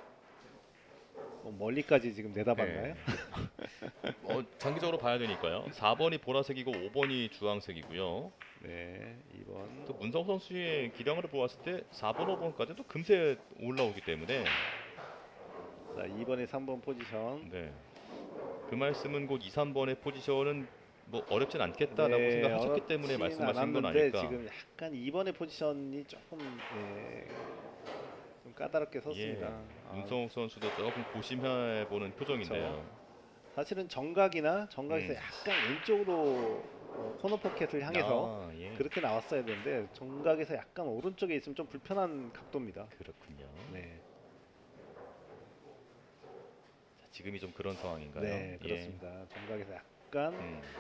Speaker 2: 멀리까지 지금 내다봤나요?
Speaker 1: 장기적으로 봐야 되니까요. 4번이 보라색이고 5번이 주황색이고요.
Speaker 2: 네, 2번.
Speaker 1: 또 문성욱 선수의 기량을 보았을 때 4번, 5번까지 또 금세 올라오기 때문에
Speaker 2: 자, 2번에 3번 포지션.
Speaker 1: 네. 그 말씀은 곧 2, 3번의 포지션은 뭐 어렵진 않겠다라고 생각하셨기 때문에 말씀하신 건 아닐까.
Speaker 2: 지금 약간 2번의 포지션이 조금 좀 까다롭게 섰습니다. 아,
Speaker 1: 문성욱 선수도 조금 고심해보는 표정인데요.
Speaker 2: 사실은 정각에서 약간 왼쪽으로 코너 포켓을 향해서
Speaker 1: 예.
Speaker 2: 그렇게 나왔어야 되는데 정각에서 약간 오른쪽에 있으면 좀 불편한 각도입니다.
Speaker 1: 그렇군요.
Speaker 2: 네,
Speaker 1: 자, 지금이 좀 그런 상황인가요?
Speaker 2: 네 그렇습니다. 정각에서 약간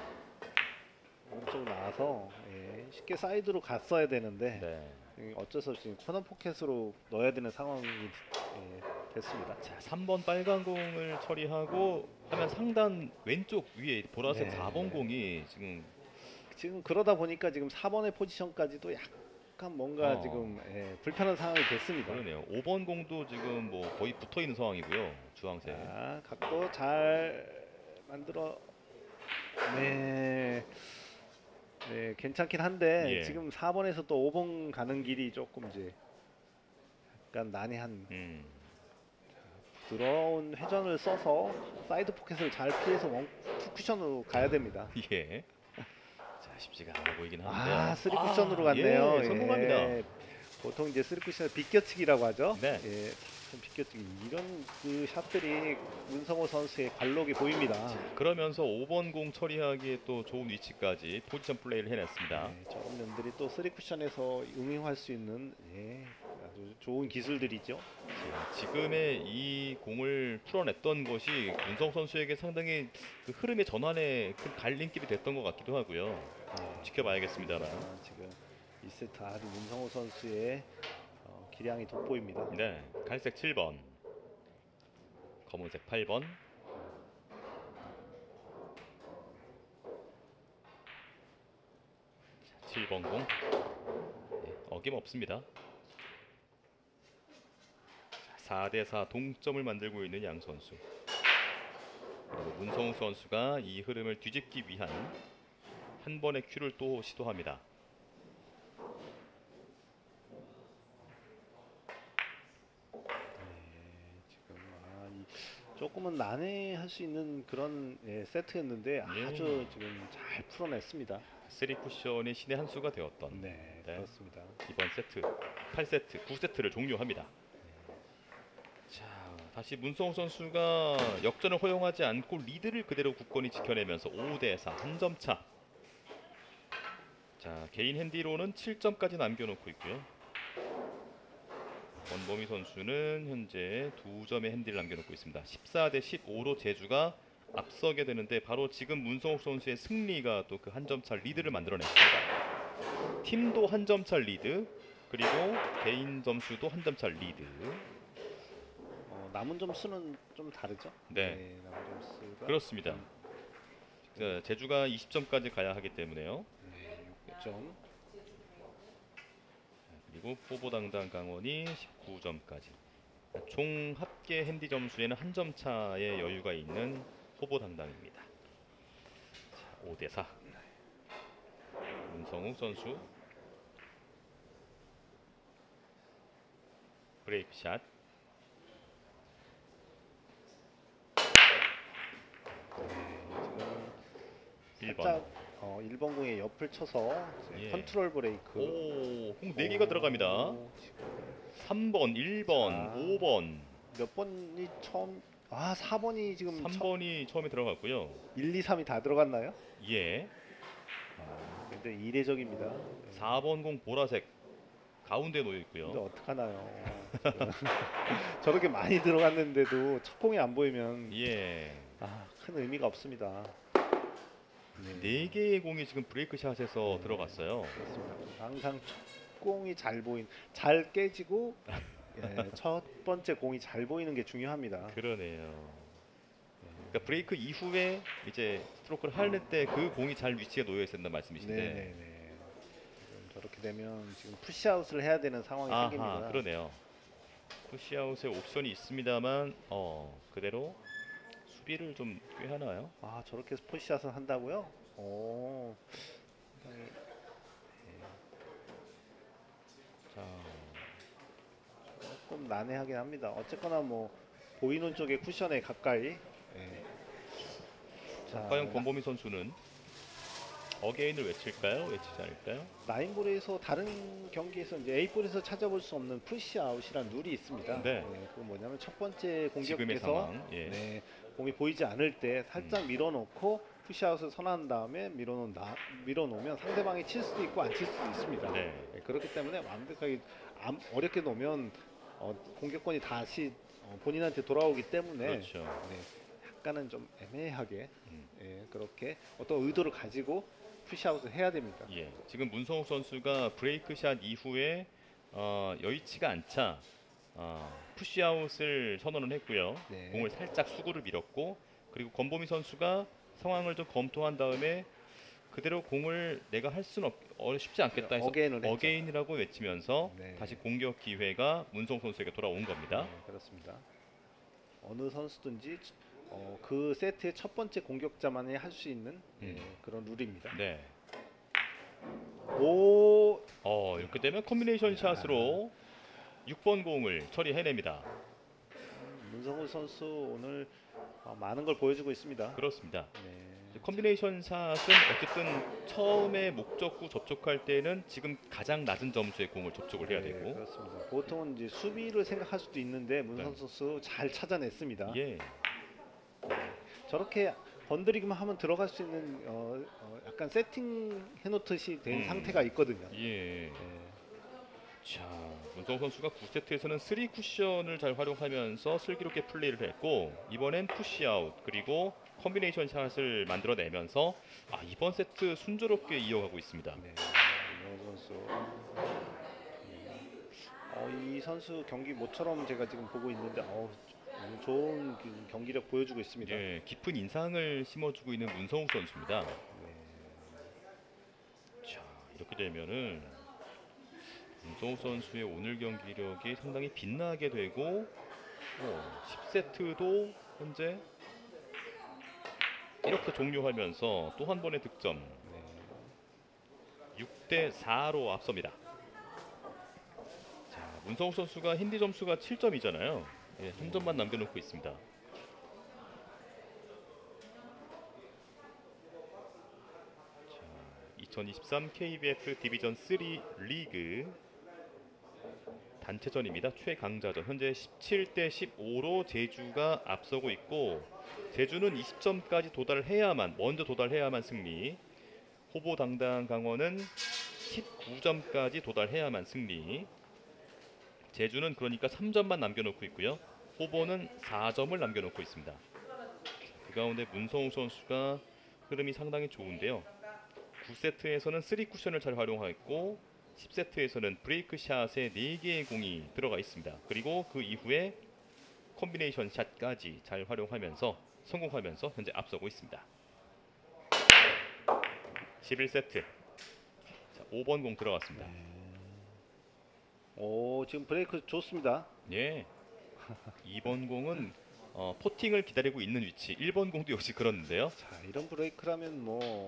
Speaker 2: 오른쪽으로 나와서 쉽게 사이드로 갔어야 되는데
Speaker 1: 네.
Speaker 2: 어쩔 수 없이 코너 포켓으로 넣어야 되는 상황이 됐습니다.
Speaker 1: 자, 3번 빨간 공을 처리하고 하면 상단 왼쪽 위에 보라색
Speaker 2: 네.
Speaker 1: 4번 공이 지금
Speaker 2: 그러다 보니까 지금 4번의 포지션까지도 약간 뭔가 지금 불편한 상황이 됐습니다.
Speaker 1: 그러네요. 5번 공도 지금 뭐 거의 붙어 있는 상황이고요. 주황색.
Speaker 2: 자, 각도 잘 만들어. 네. 네, 괜찮긴 한데
Speaker 1: 예.
Speaker 2: 지금 4번에서 또 5번 가는 길이 조금 이제 약간 난해한 부드러운 회전을 써서 사이드 포켓을 잘 피해서 투 쿠션으로 가야 됩니다.
Speaker 1: 예. 자, 쉽지가 않아 보이긴 하는데.
Speaker 2: 아, 3 쿠션으로 갔네요.
Speaker 1: 예, 성공합니다.
Speaker 2: 예. 보통 이제 3 쿠션을 비껴치기라고 하죠.
Speaker 1: 네.
Speaker 2: 예, 비껴치기 이런 그 샷들이 문성호 선수의 관록이 보입니다.
Speaker 1: 그러면서 5번 공 처리하기에 또 좋은 위치까지 포지션 플레이를 해냈습니다.
Speaker 2: 네, 저런 면들이 또 3 쿠션에서 응용할 수 있는 아주 좋은 기술들이죠.
Speaker 1: 자, 지금의 이 공을 풀어냈던 것이 문성 선수에게 상당히 그 흐름의 전환에 큰 갈림길이 됐던 것 같기도 하고요.
Speaker 2: 네.
Speaker 1: 지켜봐야겠습니다만.
Speaker 2: 지금 2세트 아주 문성호 선수의 기량이 돋보입니다.
Speaker 1: 네, 갈색 7번, 검은색 8번. 자, 7번 공. 네, 어김없습니다. 4대4 동점을 만들고 있는 양 선수. 그리고 문성욱 선수가 이 흐름을 뒤집기 위한 한 번의 큐를 또 시도합니다.
Speaker 2: 조금은 난해할 수 있는 그런 세트였는데 아주 지금 잘 풀어냈습니다.
Speaker 1: 3쿠션이 신의 한 수가 되었던
Speaker 2: 네, 그렇습니다.
Speaker 1: 이번 세트 8세트 9세트를 종료합니다. 자, 다시 문성욱 선수가 역전을 허용하지 않고 리드를 그대로 굳건히 지켜내면서 5대4 한 점 차. 자, 개인 핸디로는 7점까지 남겨놓고 있고요. 원범희 선수는 현재 2점의 핸디를 남겨놓고 있습니다. 14대 15로 제주가 앞서게 되는데 바로 지금 문성욱 선수의 승리가 또 그 한 점 차 리드를 만들어냈습니다. 팀도 한 점 차 리드, 그리고 개인 점수도 한 점 차 리드.
Speaker 2: 남은 점수는 좀 다르죠?
Speaker 1: 네,
Speaker 2: 남은 점수가
Speaker 1: 그렇습니다. 자, 제주가 20점까지 가야 하기 때문에요.
Speaker 2: 네, 6점.
Speaker 1: 그리고 포보당당 강원이 19점까지. 총 합계 핸디 점수에는 한 점 차의 여유가 있는 포보당당입니다. 5대4 문성욱 선수 브레이크 샷.
Speaker 2: 지금
Speaker 1: 1번.
Speaker 2: 살짝 1번 공의 옆을 쳐서 컨트롤 브레이크.
Speaker 1: 오, 공 4개가 들어갑니다. 3번, 1번,
Speaker 2: 자,
Speaker 1: 5번.
Speaker 2: 몇 번이 처음? 4번이 지금
Speaker 1: 3번이 처음에 들어갔고요.
Speaker 2: 1, 2, 3이 다 들어갔나요?
Speaker 1: 예.
Speaker 2: 굉장히 이례적입니다.
Speaker 1: 4번 공 보라색 가운데 놓여 있고요.
Speaker 2: 근데 어떡하나요? 저렇게 많이 들어갔는데도 첫 공이 안 보이면
Speaker 1: 예.
Speaker 2: 큰 의미가 없습니다.
Speaker 1: 4개의 공이 지금 브레이크 샷에서 들어갔어요.
Speaker 2: 그렇습니다. 항상 첫 공이 잘 깨지고 첫 번째 공이 잘 보이는 게 중요합니다.
Speaker 1: 그러네요. 그러니까 브레이크 이후에 이제 스트로크를 할 때 그 공이 잘 위치에 놓여 있어야 된다는 말씀이신데.
Speaker 2: 네네네. 저렇게 되면 지금 푸시아웃을 해야 되는 상황이 생깁니다.
Speaker 1: 그러네요. 푸시아웃의 옵션이 있습니다만 그대로 수비를 좀 꽤 하나요?
Speaker 2: 저렇게 푸시아웃을 한다고요? 오.
Speaker 1: 자,
Speaker 2: 조금 난해하긴 합니다. 어쨌거나 뭐 보이는 쪽에 쿠션에 가까이.
Speaker 1: 자, 과연 권범희 선수는 어게인을 외칠까요? 외치지 않을까요?
Speaker 2: 라인볼에서 다른 경기에서 이제 A볼에서 찾아볼 수 없는 푸시아웃이라는 룰이 있습니다.
Speaker 1: 네.
Speaker 2: 그건 뭐냐면 첫 번째
Speaker 1: 지금의
Speaker 2: 공격에서
Speaker 1: 상황. 예.
Speaker 2: 네, 공이 보이지 않을 때 살짝 밀어놓고 푸시아웃을 선언한 다음에 밀어놓으면 상대방이 칠 수도 있고 안 칠 수도 있습니다.
Speaker 1: 네.
Speaker 2: 그렇기 때문에 완벽하게 어렵게 놓으면 공격권이 다시 본인한테 돌아오기 때문에
Speaker 1: 그렇죠.
Speaker 2: 네, 약간은 좀 애매하게
Speaker 1: 음.
Speaker 2: 그렇게 어떤 의도를 가지고 푸시아웃을 해야 됩니다.
Speaker 1: 예. 지금 문성욱 선수가 브레이크샷 이후에 여의치가 않자 푸시아웃을 선언을 했고요.
Speaker 2: 네.
Speaker 1: 공을 살짝 수구를 밀었고, 그리고 권보미 선수가 상황을 좀 검토한 다음에 그대로 공을 내가 할 수는 쉽지 않겠다 해서
Speaker 2: 어게인을 했죠.
Speaker 1: 어게인이라고 외치면서
Speaker 2: 네.
Speaker 1: 다시 공격 기회가 문성욱 선수에게 돌아온 겁니다.
Speaker 2: 네, 그렇습니다. 어느 선수든지 그 세트의 첫 번째 공격자만이 할 수 있는 그런 룰입니다.
Speaker 1: 네.
Speaker 2: 오,
Speaker 1: 이렇게 되면 콤비네이션 샷으로 6번 공을 처리해냅니다.
Speaker 2: 문성우 선수 오늘 많은 걸 보여주고 있습니다.
Speaker 1: 그렇습니다.
Speaker 2: 네.
Speaker 1: 콤비네이션 샷은 어쨌든 처음에 목적구 접촉할 때는 지금 가장 낮은 점수의 공을 접촉을 해야
Speaker 2: 네,
Speaker 1: 되고.
Speaker 2: 그렇습니다. 보통은 이제 수비를 생각할 수도 있는데 문성우
Speaker 1: 네.
Speaker 2: 선수 잘 찾아냈습니다.
Speaker 1: 예.
Speaker 2: 저렇게 건드리기만 하면 들어갈 수 있는 약간 세팅 해놓듯이 된 상태가 있거든요.
Speaker 1: 예.
Speaker 2: 네.
Speaker 1: 자, 문성욱 선수가 9세트에서는 3 쿠션을 잘 활용하면서 슬기롭게 플레이를 했고, 이번엔 푸시아웃 그리고 콤비네이션 샷을 만들어내면서 이번 세트 순조롭게 이어가고 있습니다.
Speaker 2: 네, 문성우 선수. 이 선수 경기 모처럼 제가 지금 보고 있는데 좋은 경기력 보여주고 있습니다.
Speaker 1: 예, 깊은 인상을 심어주고 있는 문성욱 선수입니다.
Speaker 2: 네.
Speaker 1: 자, 이렇게 되면은 문성욱 선수의 오늘 경기력이 상당히 빛나게 되고 10세트도 현재 이렇게 종료하면서 또 한 번의 득점, 6대 4로 앞섭니다. 자, 문성욱 선수가 힌디 점수가 7점이잖아요. 예, 한 점만 남겨놓고 있습니다. 자, 2023 KBF 디비전 3 리그 단체전입니다. 최강자전. 현재 17대 15로 제주가 앞서고 있고, 제주는 20점까지 먼저 도달해야만 승리. 호보당당 강원은 19점까지 도달해야만 승리. 제주는 그러니까 3점만 남겨놓고 있고요. 호보는 4점을 남겨놓고 있습니다. 그 가운데 문성욱 선수가 흐름이 상당히 좋은데요. 9세트에서는 3 쿠션을 잘 활용했고 10세트에서는 브레이크 샷에 4개의 공이 들어가 있습니다. 그리고 그 이후에 콤비네이션 샷까지 잘 활용하면서 성공하면서 현재 앞서고 있습니다. 11세트. 자, 5번 공 들어갔습니다.
Speaker 2: 지금 브레이크 좋습니다.
Speaker 1: 예. 2번 공은 포팅을 기다리고 있는 위치. 1번 공도 역시 그렇는데요.
Speaker 2: 자, 이런 브레이크라면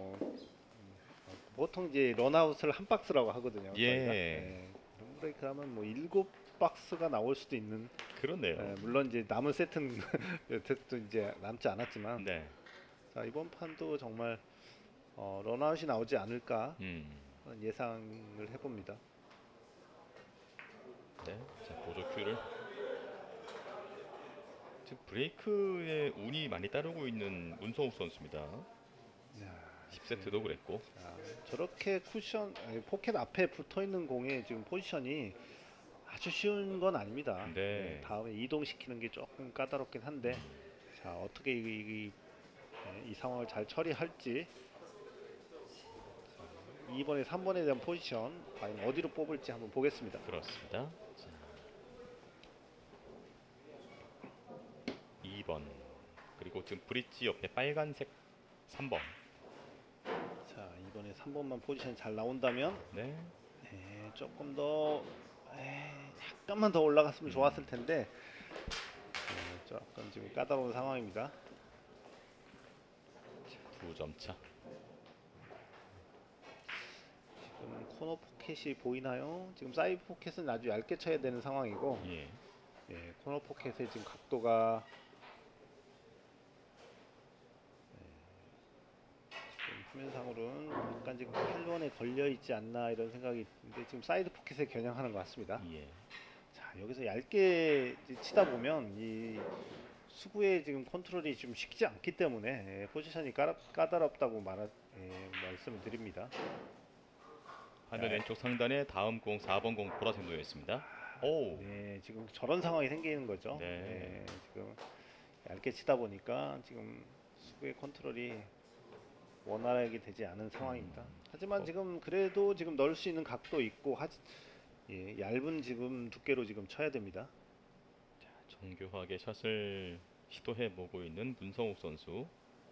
Speaker 2: 보통 이제 런아웃을 한 박스라고 하거든요.
Speaker 1: 예.
Speaker 2: 저희가. 이런 브레이크라면 7박스가 나올 수도 있는.
Speaker 1: 그렇네요.
Speaker 2: 물론 이제 남은 세트는 이제 남지 않았지만.
Speaker 1: 네.
Speaker 2: 자, 이번 판도 정말 런아웃이 나오지 않을까 하는 예상을 해봅니다.
Speaker 1: 네. 자, 보조 큐를. 지금 브레이크에 운이 많이 따르고 있는 문성욱 선수입니다. 10세트도 그랬고.
Speaker 2: 자, 저렇게 포켓 앞에 붙어 있는 공의 지금 포지션이 아주 쉬운 건 아닙니다.
Speaker 1: 네.
Speaker 2: 다음에 이동시키는 게 조금 까다롭긴 한데, 자, 어떻게 이 상황을 잘 처리할지. 자, 2번에 3번에 대한 포지션 과연 어디로 뽑을지 한번 보겠습니다.
Speaker 1: 그렇습니다. 자, 2번 그리고 지금 브릿지 옆에 빨간색 3번.
Speaker 2: 자, 이번에 3번만 포지션 잘 나온다면
Speaker 1: 네.
Speaker 2: 조금 더 약간만 더 올라갔으면 좋았을 텐데 조금 지금 까다로운 상황입니다.
Speaker 1: 2점 차.
Speaker 2: 지금 코너 포켓이 보이나요? 지금 사이드 포켓은 아주 얇게 쳐야 되는 상황이고,
Speaker 1: 예.
Speaker 2: 코너 포켓의 지금 각도가 지금 화면상으로는 약간 지금 팔론에 걸려 있지 않나 이런 생각이 드는데 지금 사이드 포켓에 겨냥하는 것 같습니다.
Speaker 1: 예.
Speaker 2: 자, 여기서 얇게 이제 치다 보면 이 수구의 지금 컨트롤이 좀 쉽지 않기 때문에 포지션이 까다롭다고 말씀을 드립니다.
Speaker 1: 화면 왼쪽 상단에 다음 공 4번 공 보라색 놓여 있습니다. 오.
Speaker 2: 네, 지금 저런 상황이 생기는 거죠.
Speaker 1: 네.
Speaker 2: 네, 지금 얇게 치다 보니까 지금 수구의 컨트롤이 원활하게 되지 않은 상황입니다. 하지만 지금 그래도 지금 넣을 수 있는 각도 있고 얇은 지금 두께로 지금 쳐야 됩니다.
Speaker 1: 정교하게 샷을 시도해 보고 있는 문성욱 선수.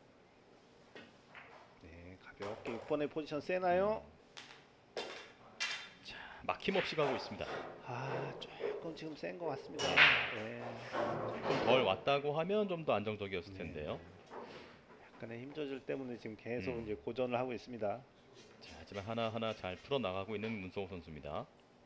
Speaker 2: 네, 가볍게 6번의 포지션 세나요?
Speaker 1: 자, 막힘없이 가고 있습니다.
Speaker 2: 아, 조금 지금 센 것 같습니다. 네,
Speaker 1: 좀 덜 왔다고 하면 좀 더 안정적이었을
Speaker 2: 네.
Speaker 1: 텐데요.
Speaker 2: 약간의 힘 조절 때문에 지금 계속
Speaker 1: 음.
Speaker 2: 이제 고전을 하고 있습니다.
Speaker 1: 자, 하지만 하나하나 잘 풀어 나가고 있는 문성욱 선수입니다.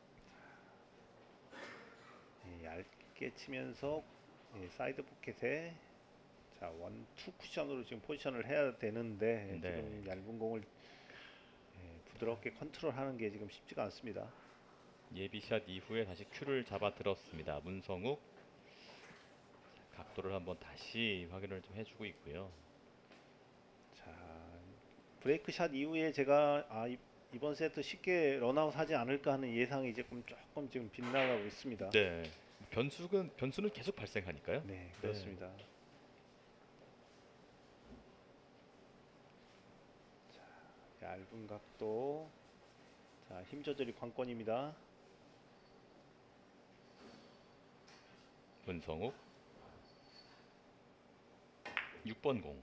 Speaker 2: 네, 얇게 치면서 사이드 포켓에 자, 1, 2 쿠션으로 지금 포지션을 해야 되는데
Speaker 1: 네.
Speaker 2: 지금 얇은 공을 부드럽게 컨트롤하는 게 지금 쉽지가 않습니다.
Speaker 1: 예비샷 이후에 다시 큐를 잡아 들었습니다. 문성욱. 각도를 한번 다시 확인을 좀 해주고 있고요.
Speaker 2: 자, 브레이크 샷 이후에 제가 이번 세트 쉽게 런아웃 하지 않을까 하는 예상이 조금 지금 빗나가고 있습니다.
Speaker 1: 네. 변수는 계속 발생하니까요.
Speaker 2: 네, 그렇습니다. 자, 얇은 각도. 자, 힘 조절이 관건입니다.
Speaker 1: 문성욱 6번 공.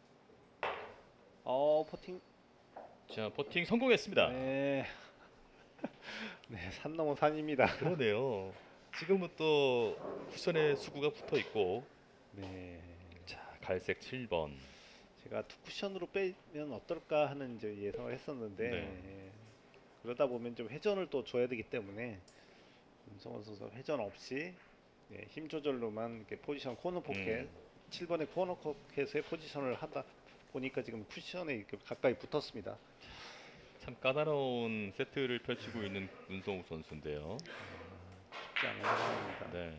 Speaker 2: 퍼팅.
Speaker 1: 자, 퍼팅 성공했습니다.
Speaker 2: 네. 네, 산 넘어 산입니다.
Speaker 1: 그러네요. 지금은 또 쿠션에 수구가 붙어 있고.
Speaker 2: 네.
Speaker 1: 자, 갈색 7번.
Speaker 2: 제가 투 쿠션으로 빼면 어떨까 하는 이제 예상을 했었는데
Speaker 1: 네.
Speaker 2: 그러다 보면 좀 회전을 또 줘야 되기 때문에 문성원 선수 회전 없이 힘 조절로만 이렇게 포지션 코너 포켓 7번의 코너 포켓의 포지션을 하다 보니까 지금 쿠션에 이렇게 가까이 붙었습니다.
Speaker 1: 참 까다로운 세트를 펼치고 있는 문성욱 선수인데요.
Speaker 2: 쉽지 않은 상황입니다.
Speaker 1: 네.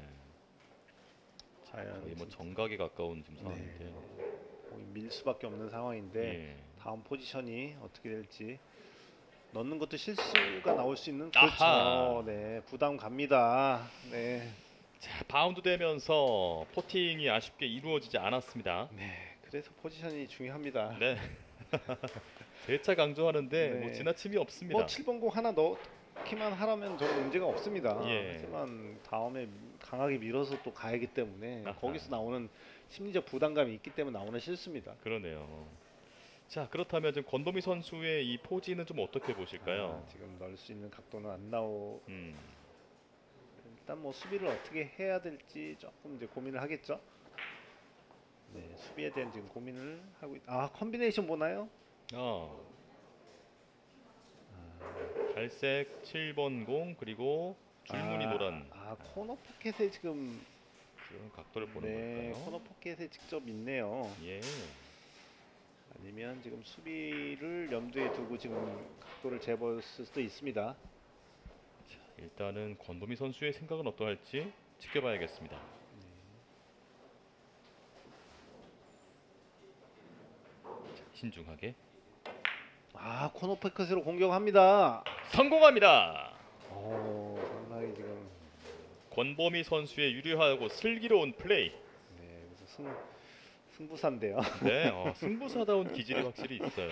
Speaker 2: 과연
Speaker 1: 거의 뭐 정각에 가까운 지금 상황인데요.
Speaker 2: 거의 밀 수밖에 없는 상황인데
Speaker 1: 예.
Speaker 2: 다음 포지션이 어떻게 될지 넣는 것도 실수가 나올 수 있는
Speaker 1: 아하.
Speaker 2: 그렇죠. 네, 부담 갑니다. 네,
Speaker 1: 자, 바운드 되면서 포팅이 아쉽게 이루어지지 않았습니다.
Speaker 2: 네, 그래서 포지션이 중요합니다.
Speaker 1: 네. 재차 강조하는데
Speaker 2: 네.
Speaker 1: 뭐 지나침이 없습니다.
Speaker 2: 뭐 7번 공 하나 넣기만 하라면 저는 문제가 없습니다.
Speaker 1: 예.
Speaker 2: 하지만 다음에 강하게 밀어서 또 가야기 때문에
Speaker 1: 아하.
Speaker 2: 거기서 나오는 심리적 부담감이 있기 때문에 나오는 실수입니다.
Speaker 1: 그러네요. 자, 그렇다면 지금 권범희 선수의 이 포지는 좀 어떻게 보실까요?
Speaker 2: 지금 넣을 수 있는 각도는 안 나오.
Speaker 1: 음.
Speaker 2: 일단 뭐 수비를 어떻게 해야 될지 조금 이제 고민을 하겠죠. 네, 수비에 대한 지금 고민을 하고 컨비네이션 보나요?
Speaker 1: 갈색 7번 공 그리고 줄무늬 노란
Speaker 2: 코너 포켓에 지금
Speaker 1: 각도를 보는 걸까요?
Speaker 2: 코너 포켓에 직접 있네요.
Speaker 1: 예.
Speaker 2: 아니면 지금 수비를 염두에 두고 지금 각도를 재볼 수도 있습니다.
Speaker 1: 자, 일단은 권범희 선수의 생각은 어떠할지 지켜봐야겠습니다. 자, 신중하게
Speaker 2: 코너 포켓으로 공격합니다.
Speaker 1: 성공합니다.
Speaker 2: 상당히 지금
Speaker 1: 권범희 선수의 유려하고 슬기로운 플레이.
Speaker 2: 그래서 승부사인데요.
Speaker 1: 네, 승부사다운 기질이 확실히 있어요.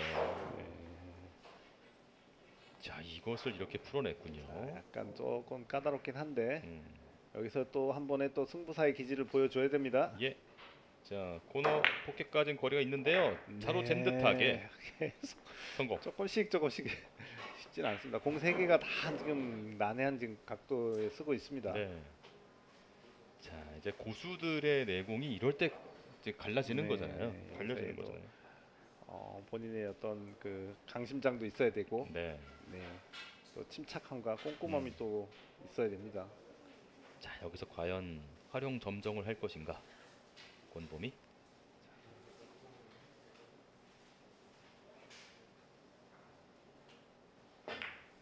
Speaker 1: 자, 이것을 이렇게 풀어냈군요.
Speaker 2: 약간 조금 까다롭긴 한데
Speaker 1: 음.
Speaker 2: 여기서 또 한 번에 또 승부사의 기질을 보여줘야 됩니다.
Speaker 1: 예. 자, 코너 포켓까지는 거리가 있는데요. 차로 잰 듯하게
Speaker 2: 계속
Speaker 1: 성공.
Speaker 2: 조금씩 쉽진 않습니다. 공 3개가 다 지금 난해한 지금 각도에 쓰고 있습니다.
Speaker 1: 네. 자, 이제 고수들의 내공이 이럴 때 이제 갈라지는 거잖아요. 갈려지는
Speaker 2: 그래도,
Speaker 1: 거잖아요.
Speaker 2: 본인의 어떤 그 강심장도 있어야 되고,
Speaker 1: 네.
Speaker 2: 또 침착함과 꼼꼼함이 또 있어야 됩니다.
Speaker 1: 자, 여기서 과연 활용 점정을 할 것인가? 권범희.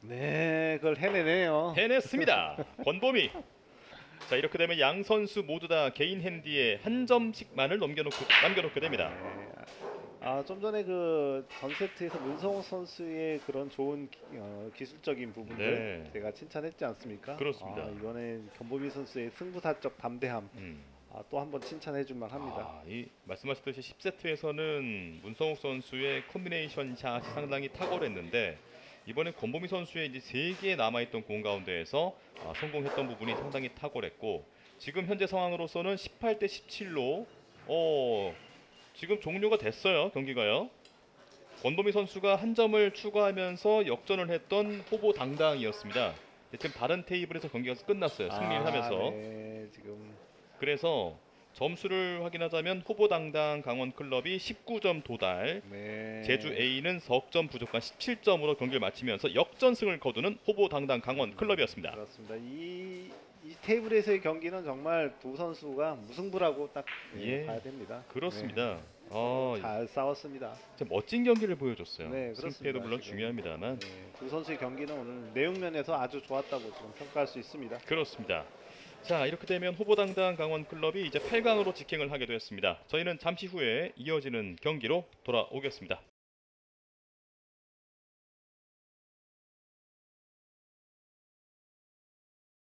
Speaker 2: 네, 그걸 해내네요.
Speaker 1: 해냈습니다. 권범희. 자, 이렇게 되면 양 선수 모두 다 개인 핸디에 한 점씩만을 남겨놓게 됩니다.
Speaker 2: 네. 좀 전에 그 전 세트에서 문성호 선수의 그런 좋은 기술적인 부분들
Speaker 1: 네.
Speaker 2: 제가 칭찬했지 않습니까?
Speaker 1: 그렇습니다.
Speaker 2: 이번엔 권보미 선수의 승부사적 담대함 또 한번 칭찬해줄 만합니다.
Speaker 1: 이 말씀하셨듯이 10세트에서는 문성욱 선수의 콤비네이션 샷이 상당히 탁월했는데 이번에 권보미 선수의 이제 3개의 남아있던 공 가운데에서 성공했던 부분이 상당히 탁월했고 지금 현재 상황으로서는 18대 17로 지금 종료가 됐어요. 경기가요. 권보미 선수가 한 점을 추가하면서 역전을 했던 호보 당당이었습니다. 지금 다른 테이블에서 경기가 끝났어요. 승리를 하면서.
Speaker 2: 네, 지금
Speaker 1: 그래서 점수를 확인하자면 후보 당당 강원클럽이 19점 도달,
Speaker 2: 네.
Speaker 1: 제주 A는 석점 부족한 17점으로 경기를 마치면서 역전승을 거두는 후보 당당 강원클럽이었습니다.
Speaker 2: 그렇습니다. 이 테이블에서의 경기는 정말 두 선수가 무승부라고 딱 봐야 됩니다.
Speaker 1: 그렇습니다.
Speaker 2: 잘 싸웠습니다.
Speaker 1: 진짜 멋진 경기를 보여줬어요.
Speaker 2: 네, 그렇습니다.
Speaker 1: 승패도 물론
Speaker 2: 지금.
Speaker 1: 중요합니다만
Speaker 2: 두 선수의 경기는 오늘 내용면에서 아주 좋았다고 지금 평가할 수 있습니다.
Speaker 1: 그렇습니다. 자, 이렇게 되면 후보 당당 강원클럽이 이제 8강으로 직행을 하게 되었습니다. 저희는 잠시 후에 이어지는 경기로 돌아오겠습니다.